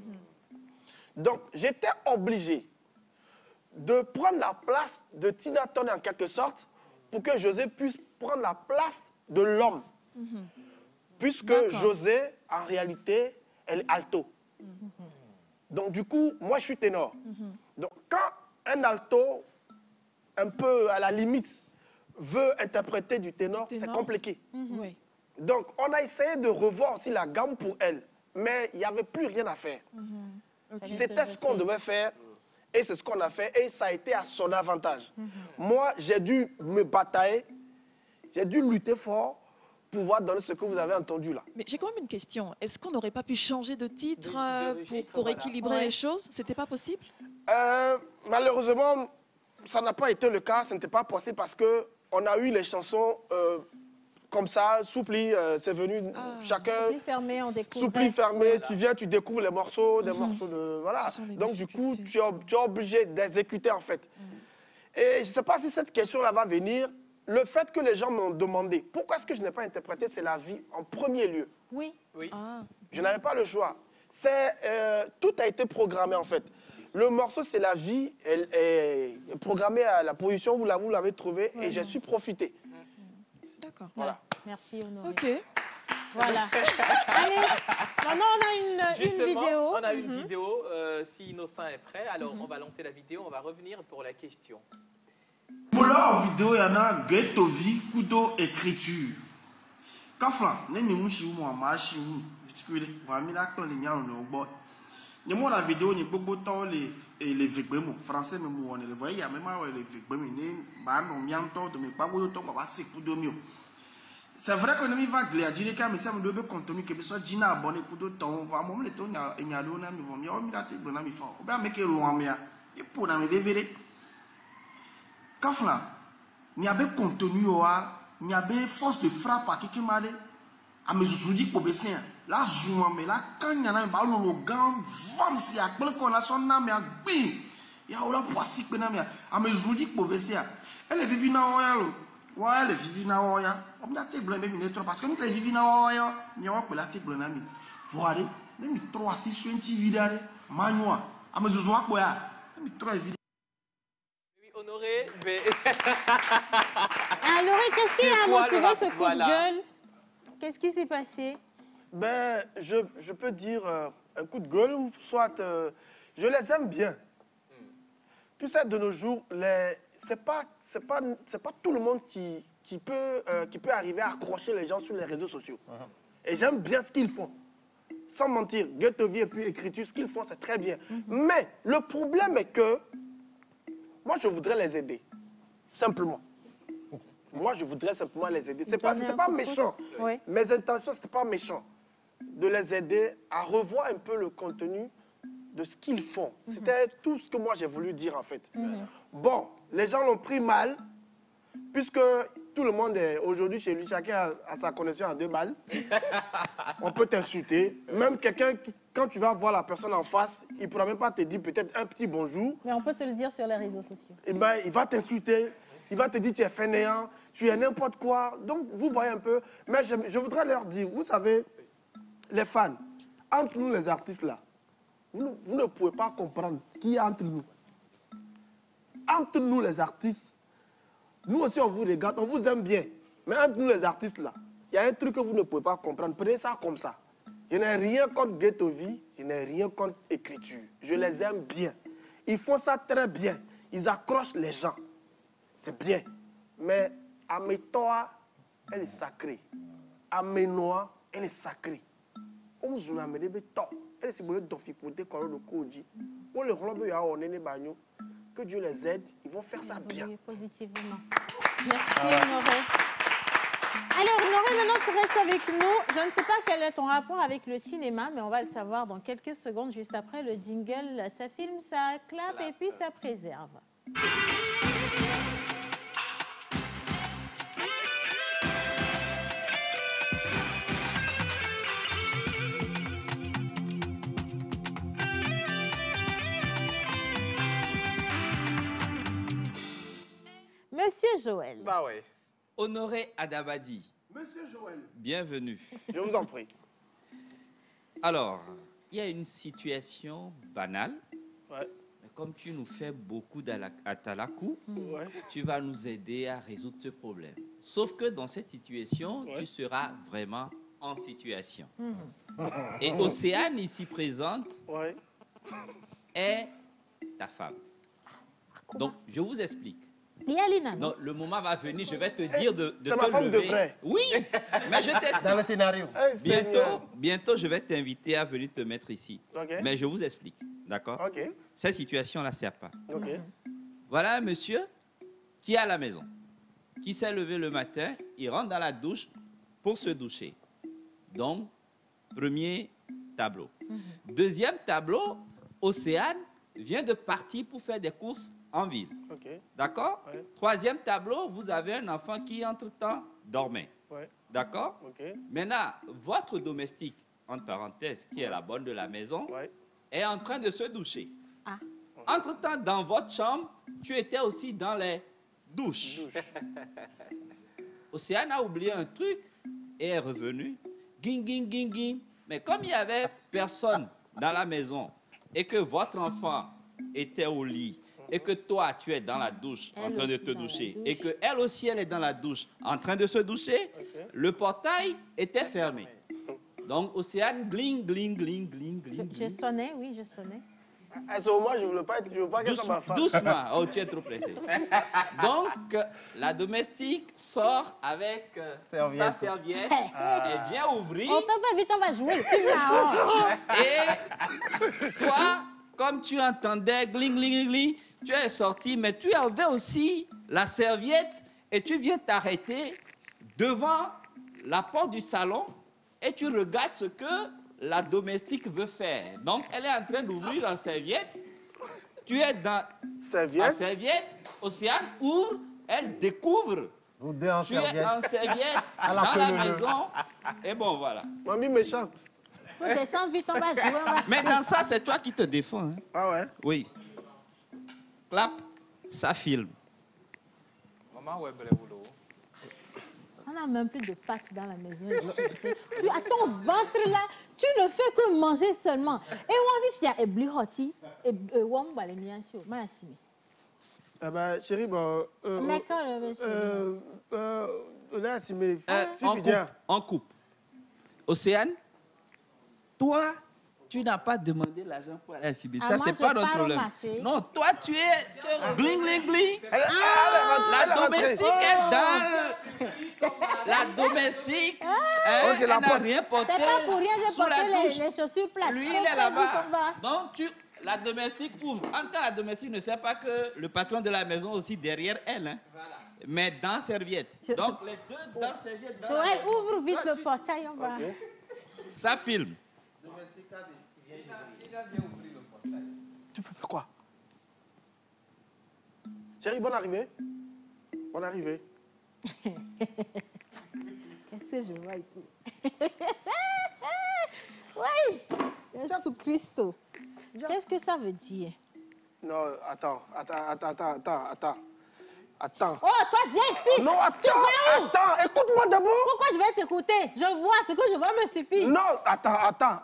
Donc, j'étais obligé de prendre la place de Tina Turner en quelque sorte pour que José puisse prendre la place de l'homme. Puisque José, en réalité, elle est alto. Donc, du coup, moi, je suis ténor. Donc, quand un alto, un peu à la limite, veut interpréter du ténor, c'est compliqué. Donc, on a essayé de revoir aussi la gamme pour elle, mais il n'y avait plus rien à faire. C'était ce qu'on devait faire, et c'est ce qu'on a fait, et ça a été à son avantage. Moi, j'ai dû me batailler, j'ai dû lutter fort pour pouvoir donner ce que vous avez entendu là. Mais j'ai quand même une question. Est-ce qu'on n'aurait pas pu changer de titre pour équilibrer les choses? C'était pas possible? Malheureusement, ça n'a pas été le cas, ce n'était pas possible parce qu'on a eu les chansons comme ça, soupli, c'est venu chacun. Soupli fermé, on découvre. Soupli fermé, tu viens, tu découvres les morceaux, des morceaux de. Voilà. Donc du coup, tu es obligé d'exécuter en fait. Et je ne sais pas si cette question-là va venir. Le fait que les gens m'ont demandé pourquoi est-ce que je n'ai pas interprété, c'est la vie en premier lieu. Oui. Je n'avais pas le choix. Tout a été programmé en fait. Le morceau, c'est la vie, elle est programmée à la position où vous l'avez trouvée et j'ai su profiter. D'accord. Voilà. Merci Honoré. Ok. Voilà. Allez, maintenant on a une vidéo. On a une vidéo, si Innocent est prêt, alors on va lancer la vidéo, on va revenir pour la question. Pour leur vidéo, il y en a Getovi, Kudo, écriture. Kafla, n'est-ce pas si vous m'avez dit, vous avez dit, la vidéo, ni beaucoup de temps les victimes français, mais on les voit, il y a même les victimes, de mes pas de temps, c'est coup de mieux. C'est vrai que nous va glader mais ça me doit contenu que soit Gina abonné coup de temps, on va moment le temps il y a l'on a mis vont mieux, on m'a dit bon ami fort. On va mettre loin mais et pour na me devere. Kafla, il y avait contenu il y avait force de frappe à qui m'a dit à mes outils pour baisser. La joie mais là quand il y en a pas le gant, femme si à quel qu'on a son nom mais à oui. Il y a là pour si que na mais à mes outils pour baisser. Elle est vivie dans royal. Ouais, elle vit dans Oya. On a été blâmé trop parce que nous les vivons dans Oya. Nous avons été blâmé. Voilà, nous 3 6 sur une vidéo. Manoa, à me dire quoi ya. Nous 3 vidéos. Oui, Honoré, mais alors, qu'est-ce qui a motivé ce coup de gueule? Qu'est-ce qui s'est passé? Ben, je peux dire un coup de gueule, soit je les aime bien. Tu sais, de nos jours, c'est pas tout le monde qui peut arriver à accrocher les gens sur les réseaux sociaux. Et j'aime bien ce qu'ils font. Sans mentir, Getovi et puis écriture, ce qu'ils font, c'est très bien. Mais le problème est que moi, je voudrais les aider. Simplement. Moi, je voudrais simplement les aider. C'était pas méchant. Oui. Mes intentions, c'était pas méchant. De les aider à revoir un peu le contenu de ce qu'ils font. C'était tout ce que moi, j'ai voulu dire, en fait. Bon, les gens l'ont pris mal, puisque tout le monde est aujourd'hui chez lui, chacun a sa connexion à 2 balles. On peut t'insulter. Même quelqu'un, quand tu vas voir la personne en face, il ne pourra même pas te dire peut-être un petit bonjour. Mais on peut te le dire sur les réseaux sociaux. Eh ben, il va t'insulter. Il va te dire tu es fainéant, tu es n'importe quoi. Donc, vous voyez un peu. Mais je voudrais leur dire, vous savez, les fans, entre nous les artistes là, vous ne pouvez pas comprendre ce qu'il y a entre nous. Entre nous les artistes, nous aussi on vous regarde, on vous aime bien. Mais entre nous les artistes là, il y a un truc que vous ne pouvez pas comprendre. Prenez ça comme ça. Je n'ai rien contre Ghetto Vie, je n'ai rien contre écriture. Je les aime bien. Ils font ça très bien. Ils accrochent les gens. C'est bien. Mais Ametoa, elle est sacrée. Amenoa, elle est sacrée. On vous a mis des temps. Elle est si bonne d'offipoter quand on dit. On le rend bien on est né bagno. Que Dieu les aide, ils vont faire ça bien. Positivement. Merci Honoré. Alors Honoré, maintenant tu restes avec nous. Je ne sais pas quel est ton rapport avec le cinéma, mais on va le savoir dans quelques secondes, juste après le jingle. Ça filme, ça clappe et puis ça préserve. Monsieur Joël. Bah ouais. Honoré Adabadi. Monsieur Joël. Bienvenue. Je vous en prie. Alors, il y a une situation banale. Ouais. Mais comme tu nous fais beaucoup d'atalakou, ouais, tu vas nous aider à résoudre ce problème. Sauf que dans cette situation, ouais, tu seras vraiment en situation. Et Océane, ici présente, ouais, est ta femme. Donc, je vous explique. Non, le moment va venir, je vais te dire de te lever. C'est ma femme de vrai. Oui, mais je t'explique. Dans le scénario. Bientôt, je vais t'inviter à venir te mettre ici. Okay. Mais je vous explique, d'accord? Okay. Cette situation-là ne sert pas. Okay. Voilà un monsieur qui est à la maison, qui s'est levé le matin, il rentre dans la douche pour se doucher. Donc, premier tableau. Deuxième tableau, Océane vient de partir pour faire des courses en ville. Okay. D'accord? Ouais. Troisième tableau, vous avez un enfant qui, entre-temps, dormait. Ouais. D'accord? Okay. Maintenant, votre domestique, entre parenthèses, qui est la bonne de la maison, ouais, est en train de se doucher. Ah. Entre-temps, dans votre chambre, tu étais aussi dans les douches. Océane a oublié un truc et est revenue. Ging, ging, ging, ging. Mais comme il n'y avait personne dans la maison et que votre enfant était au lit, et que toi, tu es dans la douche en train de te doucher, et qu'elle aussi, elle est dans la douche en train de se doucher, le portail était fermé. Donc, Océane, gling, gling, gling, gling, gling. Je sonnais, oui, je sonnais. À ce moment, je ne veux pas qu'elle soit ma femme. Doucement, oh, tu es trop pressé. Donc, la domestique sort avec sa serviette, elle vient ouvrir. On peut pas vite, on va jouer le film là. Et toi, comme tu entendais gling, gling, gling, tu es sorti, mais tu avais aussi la serviette et tu viens t'arrêter devant la porte du salon et tu regardes ce que la domestique veut faire. Donc, elle est en train d'ouvrir la serviette. Tu es dans la serviette. Océane ouvre, elle découvre. Vous deux en serviette. Tu es en serviette dans la maison. Et bon, voilà. Mamie méchante. Faut descendre vite, on va jouer. Mais dans ça, c'est toi qui te défends. Hein. Ah ouais? Oui. Clap, ça filme. Maman, ouais, on n'a même plus de pâtes dans la maison. Tu as ton ventre là, tu ne fais que manger seulement. Et on vit et blihoti et on va les miens sur ma assimi. Ah bah chérie, bon. Mais quand le monsieur. Là, si mes on coupe. Océane, toi, tu n'as pas demandé l'argent pour aller à Sibé. Ça, c'est pas notre problème. Non, toi, tu es gling, gling, gling. La domestique est dans... La domestique, elle n'a rien porté. C'est pas pour rien, j'ai porté les chaussures plates. Lui, il est là-bas. Donc, la domestique ouvre. En tout cas, la domestique ne sait pas que le patron de la maison aussi derrière elle. Hein. Voilà. Mais dans serviette. Donc, les deux dans serviette. Joël, ouvre vite le portail, on va. Okay. Ça filme. Tu fais quoi? Chérie, bonne arrivée. Bonne arrivée. Qu'est-ce que je vois ici? Oui, Jésus-Christ. Qu'est-ce que ça veut dire? Non, attends. Oh, toi, viens ici. Non, attends, écoute-moi d'abord. Pourquoi je vais t'écouter? Je vois, ce que je vois me suffit. Non, attends.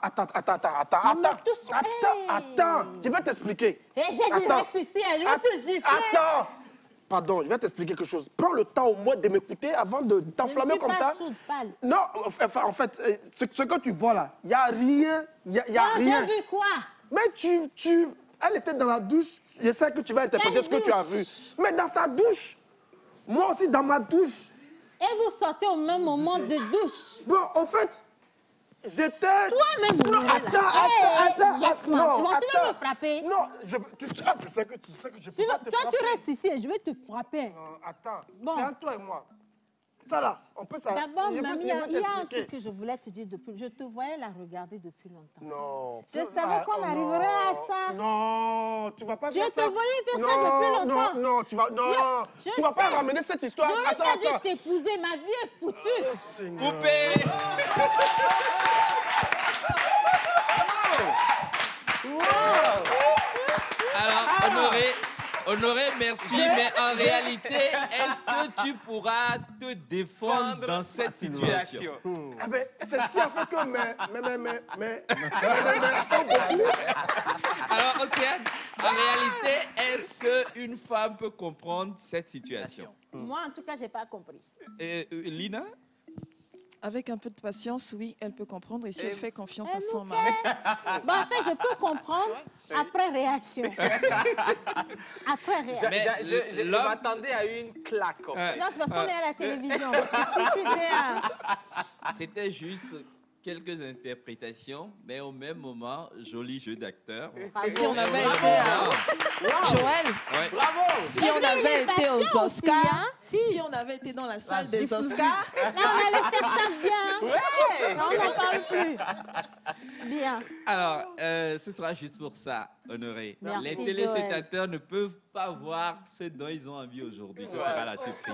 Je vais t'expliquer. J'ai dit, reste ici, je vais te gifler. Attends. Pardon, je vais t'expliquer quelque chose. Prends le temps au moins de m'écouter avant de t'enflammer comme ça. Non, enfin, en fait, ce que tu vois là, il n'y a rien. Il y a rien. J'ai vu quoi? Mais elle était dans la douche. Je sais que tu vas interpréter ce que tu as vu. Mais dans sa douche. Moi aussi, dans ma douche. Et vous sortez au même moment de douche. Bon, en fait, j'étais... Toi-même, non, attends. Tu vas me frapper. Non, tu sais que je peux pas te frapper. Toi, tu restes ici et je vais te frapper. Non, attends. Bon. C'est entre toi et moi. Ça là, on peut ça. D'abord, il y a un truc que je voulais te dire depuis. Je te voyais la regarder depuis longtemps. Non. Je savais qu'on arriverait à ça. Non, tu vas pas faire ça. Je te voyais faire ça depuis longtemps. Non, tu vas pas ramener cette histoire. Attends. J'aurais pas dû t'épouser, ma vie est foutue. Oh, Seigneur. Coupé. Alors, Honoré, merci, mais en réalité, est-ce que tu pourras te défendre dans cette situation? Eh ben, c'est ce qui a fait que Alors, Océane, en réalité, est-ce qu'une femme peut comprendre cette situation? Moi, en tout cas, je n'ai pas compris. Lina? Avec un peu de patience, oui, elle peut comprendre et si elle fait confiance à son mari. Bon, en fait, je peux comprendre après réaction. Après réaction. Je m'attendais à une claque. En fait. Non, c'est parce qu'on est à la télévision. C'était juste quelques interprétations, mais au même moment, joli jeu d'acteur. Et si on avait été Joël, si on avait été aux Oscars, si on avait été dans la salle des Oscars, là, on allait faire ça bien. On n'en parle plus. Bien. Alors, ce sera juste pour ça, Honoré. Merci, les téléspectateurs ne peuvent pas voir ce dont ils ont envie aujourd'hui. Ce sera la surprise.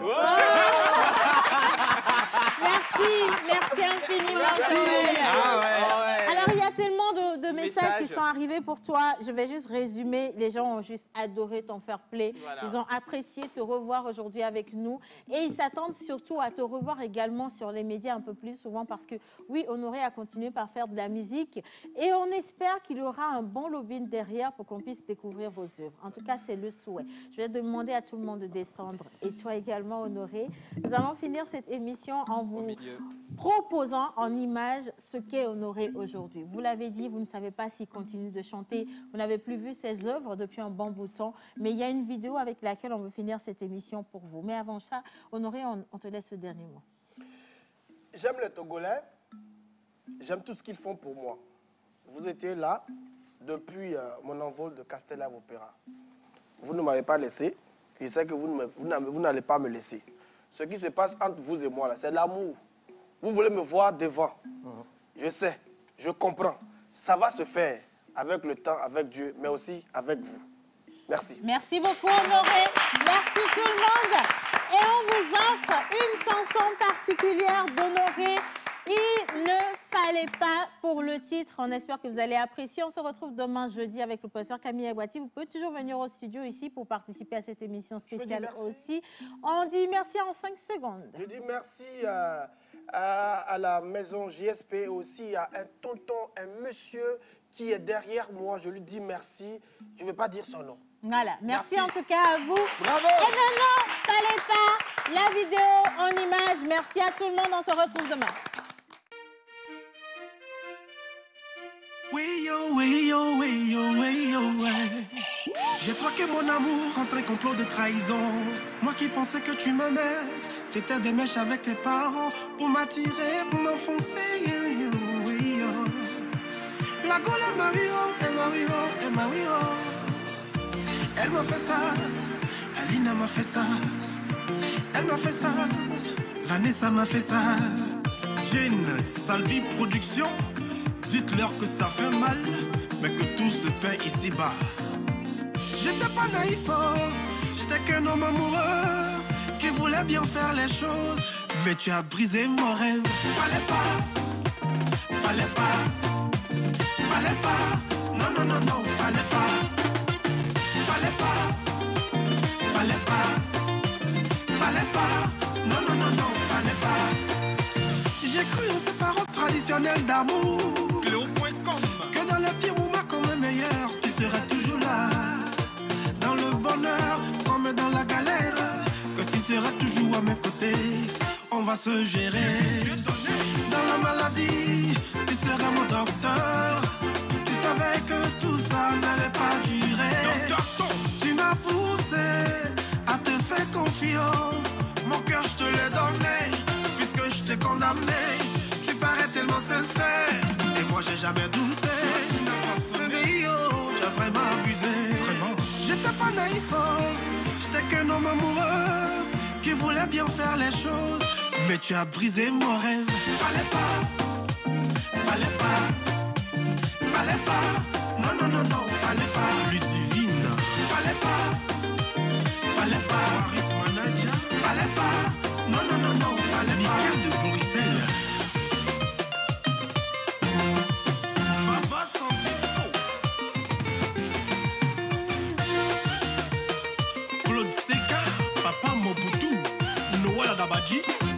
Merci infiniment. Alors, il y a tellement de messages qui sont arrivés pour toi. Je vais juste résumer. Les gens ont juste adoré ton fair play. Voilà. Ils ont apprécié te revoir aujourd'hui avec nous. Et ils s'attendent surtout à te revoir également sur les médias un peu plus souvent parce que, oui, Honoré a continué par faire de la musique. Et on espère qu'il y aura un bon lobbying derrière pour qu'on puisse découvrir vos œuvres. En tout cas, c'est le souhait. Je vais demander à tout le monde de descendre. Et toi également, Honoré. Nous allons finir cette émission en vous proposant en image ce qu'est Honoré aujourd'hui. Vous l'avez dit, vous ne savez pas s'il continue de chanter. Vous n'avez plus vu ses œuvres depuis un bon bout de temps. Mais il y a une vidéo avec laquelle on veut finir cette émission pour vous. Mais avant ça, Honoré, on te laisse le dernier mot. J'aime les Togolais. J'aime tout ce qu'ils font pour moi. Vous étiez là depuis mon envol de Castel Live Opéra. Vous ne m'avez pas laissé. Je sais que vous n'allez pas me laisser. Ce qui se passe entre vous et moi, c'est l'amour. Vous voulez me voir devant. Je sais, je comprends. Ça va se faire avec le temps, avec Dieu, mais aussi avec vous. Merci. Merci beaucoup, Honoré. Merci tout le monde. Et on vous offre une chanson particulière d'Honoré. Il ne fallait pas pour le titre. On espère que vous allez apprécier. On se retrouve demain jeudi avec le professeur Camille Aguati. Vous pouvez toujours venir au studio ici pour participer à cette émission spéciale aussi. On dit merci en 5 secondes. Je dis merci à la maison JSP aussi, à un tonton, un monsieur qui est derrière moi. Je lui dis merci. Je ne vais pas dire son nom. Voilà, merci en tout cas à vous. Bravo. Et maintenant, fallait pas la vidéo en image. Merci à tout le monde. On se retrouve demain. Oui, oh, oui, oh, oui, oh, oui, oh, ouais. J'ai troqué mon amour contre un complot de trahison. Moi qui pensais que tu m'aimais, t'étais des mèches avec tes parents pour m'attirer, pour m'enfoncer. Oui, oh. la Gaule et Mario. Elle m'a fait ça, Alina m'a fait ça. Elle m'a fait ça, Vanessa m'a fait ça. Jane, Salvi Production, dites-leur que ça fait mal, mais que tout se paie ici-bas. J'étais pas naïf, j'étais qu'un homme amoureux qui voulait bien faire les choses, mais tu as brisé mon rêve. Fallait pas, non, fallait pas. J'ai cru en ces paroles traditionnelles d'amour, que dans les petits moments comme les meilleurs, tu seras toujours là. Dans le bonheur comme dans la galère, que tu seras toujours à mes côtés. On va se gérer. Dans la maladie, tu seras mon docteur. Tu savais que tout ça n'allait pas durer. Tu m'as poussé à te faire confiance. Mon cœur je te l'ai donné, puisque je t'ai condamné. Tu parais tellement sincère, et moi j'ai jamais douté. Mais yo, tu as vraiment abusé. J'étais pas naïf, j'étais qu'un homme amoureux qui voulait bien faire les choses, mais tu as brisé mon rêve. Fallait pas, non, fallait pas. Ludivine, fallait pas, Maris Manager, fallait pas, non, fallait pas. Nickel de Bruxelles. Baba sans disco. Claude Seka, Papa Mobutu, Noël Adabadji.